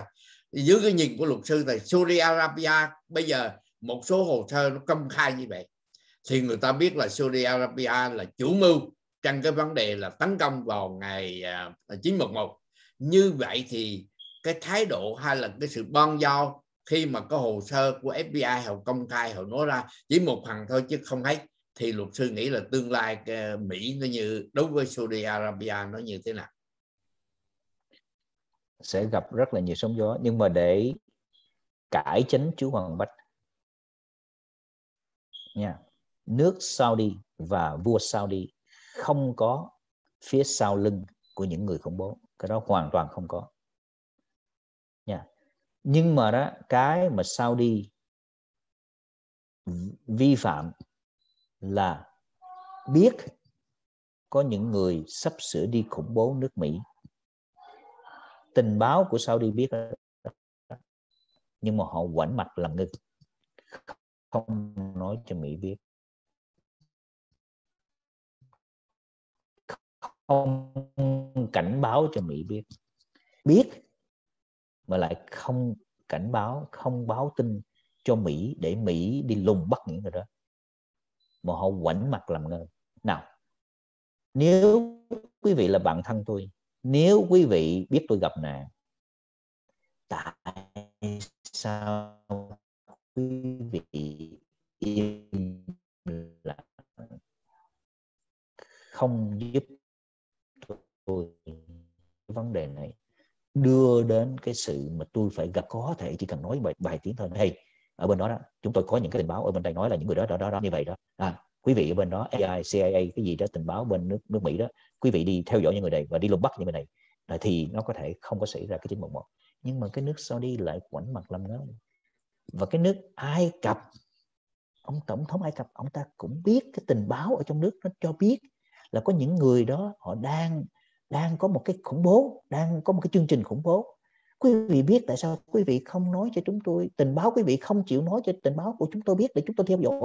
Dưới cái nhìn của luật sư thì Saudi Arabia bây giờ một số hồ sơ nó công khai như vậy thì người ta biết là Saudi Arabia là chủ mưu trong cái vấn đề là tấn công vào ngày chín một một. Như vậy thì cái thái độ hay là cái sự bon do khi mà có hồ sơ của ép bê i họ công khai, họ nói ra chỉ một phần thôi chứ không hết, thì luật sư nghĩ là tương lai Mỹ nó như đối với Saudi Arabia nó như thế nào? Sẽ gặp rất là nhiều sóng gió, nhưng mà để cải chính chú Hoàng Bách nha, nước Saudi và vua Saudi không có phía sau lưng của những người khủng bố, cái đó hoàn toàn không có nha. Nhưng mà đó, cái mà Saudi vi phạm là biết có những người sắp sửa đi khủng bố nước Mỹ. Tình báo của Saudi biết đó, nhưng mà họ ngoảnh mặt làm ngơ, không nói cho Mỹ biết, không cảnh báo cho Mỹ biết, biết mà lại không cảnh báo, không báo tin cho Mỹ để Mỹ đi lùng bắt những người đó, mà họ ngoảnh mặt làm ngơ. Nào, nếu quý vị là bạn thân tôi, nếu quý vị biết tôi gặp nạn, tại sao quý vị im lặng không giúp tôi vấn đề này, đưa đến cái sự mà tôi phải gặp, có thể chỉ cần nói bài, bài tiếng thôi. Hey, ở bên đó đó chúng tôi có những cái tình báo ở bên đây nói là những người đó đó đó, đó như vậy đó, à, quý vị ở bên đó ép bê i, xê i a cái gì đó, tình báo bên nước nước Mỹ đó, quý vị đi theo dõi những người này và đi lùng bắt những người này, là thì nó có thể không có xảy ra cái chín một một. Nhưng mà cái nước Saudi lại ngoảnh mặt làm ngơ. Và cái nước Ai Cập, ông tổng thống Ai Cập, ông ta cũng biết cái tình báo ở trong nước nó cho biết là có những người đó họ đang đang có một cái khủng bố, đang có một cái chương trình khủng bố. Quý vị biết tại sao quý vị không nói cho chúng tôi, tình báo quý vị không chịu nói cho tình báo của chúng tôi biết để chúng tôi theo dõi,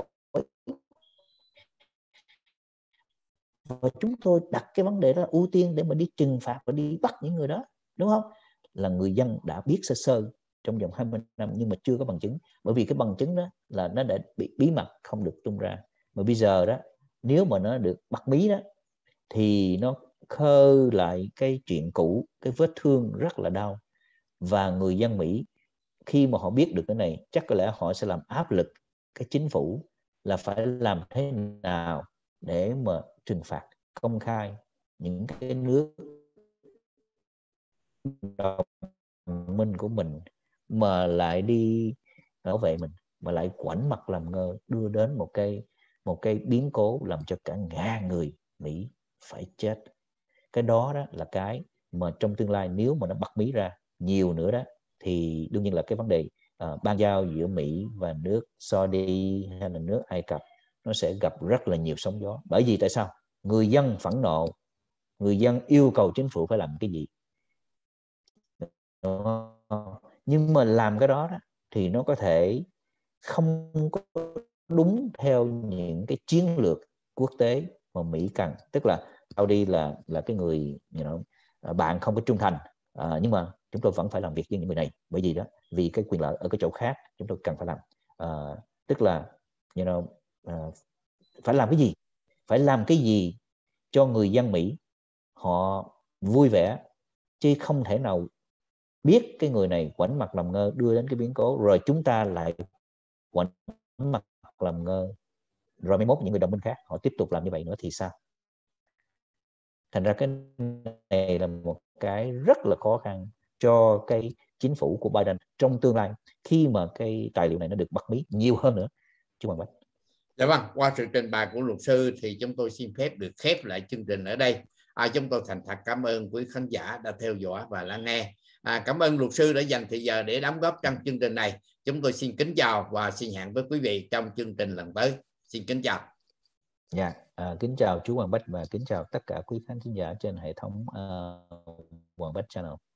và chúng tôi đặt cái vấn đề đó ưu tiên để mà đi trừng phạt và đi bắt những người đó, đúng không? Là người dân đã biết sơ sơ trong vòng hai mươi năm nhưng mà chưa có bằng chứng, bởi vì cái bằng chứng đó là nó đã bị bí mật không được tung ra. Mà bây giờ đó, nếu mà nó được bắt bí đó thì nó khơi lại cái chuyện cũ, cái vết thương rất là đau. Và người dân Mỹ khi mà họ biết được cái này, chắc có lẽ họ sẽ làm áp lực cái chính phủ là phải làm thế nào để mà trừng phạt công khai những cái nước đồng minh của mình mà lại đi bảo vệ mình, mà lại ngoảnh mặt làm ngơ, đưa đến một cái một cái biến cố làm cho cả ngàn người Mỹ phải chết. Cái đó đó là cái mà trong tương lai nếu mà nó bắt Mỹ ra nhiều nữa đó, thì đương nhiên là cái vấn đề uh, ban giao giữa Mỹ và nước Saudi hay là nước Ai Cập nó sẽ gặp rất là nhiều sóng gió. Bởi vì tại sao? Người dân phẫn nộ, người dân yêu cầu chính phủ phải làm cái gì. Nhưng mà làm cái đó, đó thì nó có thể không có đúng theo những cái chiến lược quốc tế mà Mỹ cần. Tức là Saudi là là cái người you know, bạn không có trung thành, à, nhưng mà chúng tôi vẫn phải làm việc với những người này, bởi vì đó vì cái quyền lợi ở cái chỗ khác chúng tôi cần phải làm. À, tức là you know, uh, phải làm cái gì, phải làm cái gì cho người dân Mỹ họ vui vẻ, chứ không thể nào biết cái người này ngoảnh mặt làm ngơ đưa đến cái biến cố rồi chúng ta lại ngoảnh mặt làm ngơ, rồi mai mốt những người đồng minh khác họ tiếp tục làm như vậy nữa thì sao? Thành ra cái này là một cái rất là khó khăn cho cái chính phủ của Biden trong tương lai khi mà cái tài liệu này nó được bắt bí nhiều hơn nữa. Chú Hoàng Bách. Dạ vâng, qua sự trình bày của luật sư thì chúng tôi xin phép được khép lại chương trình ở đây. À, chúng tôi thành thật cảm ơn quý khán giả đã theo dõi và lắng nghe. À, cảm ơn luật sư đã dành thời giờ để đóng góp trong chương trình này. Chúng tôi xin kính chào và xin hẹn với quý vị trong chương trình lần tới. Xin kính chào. Dạ, à, kính chào chú Hoàng Bách và kính chào tất cả quý khán giả trên hệ thống uh, Hoàng Bách Channel.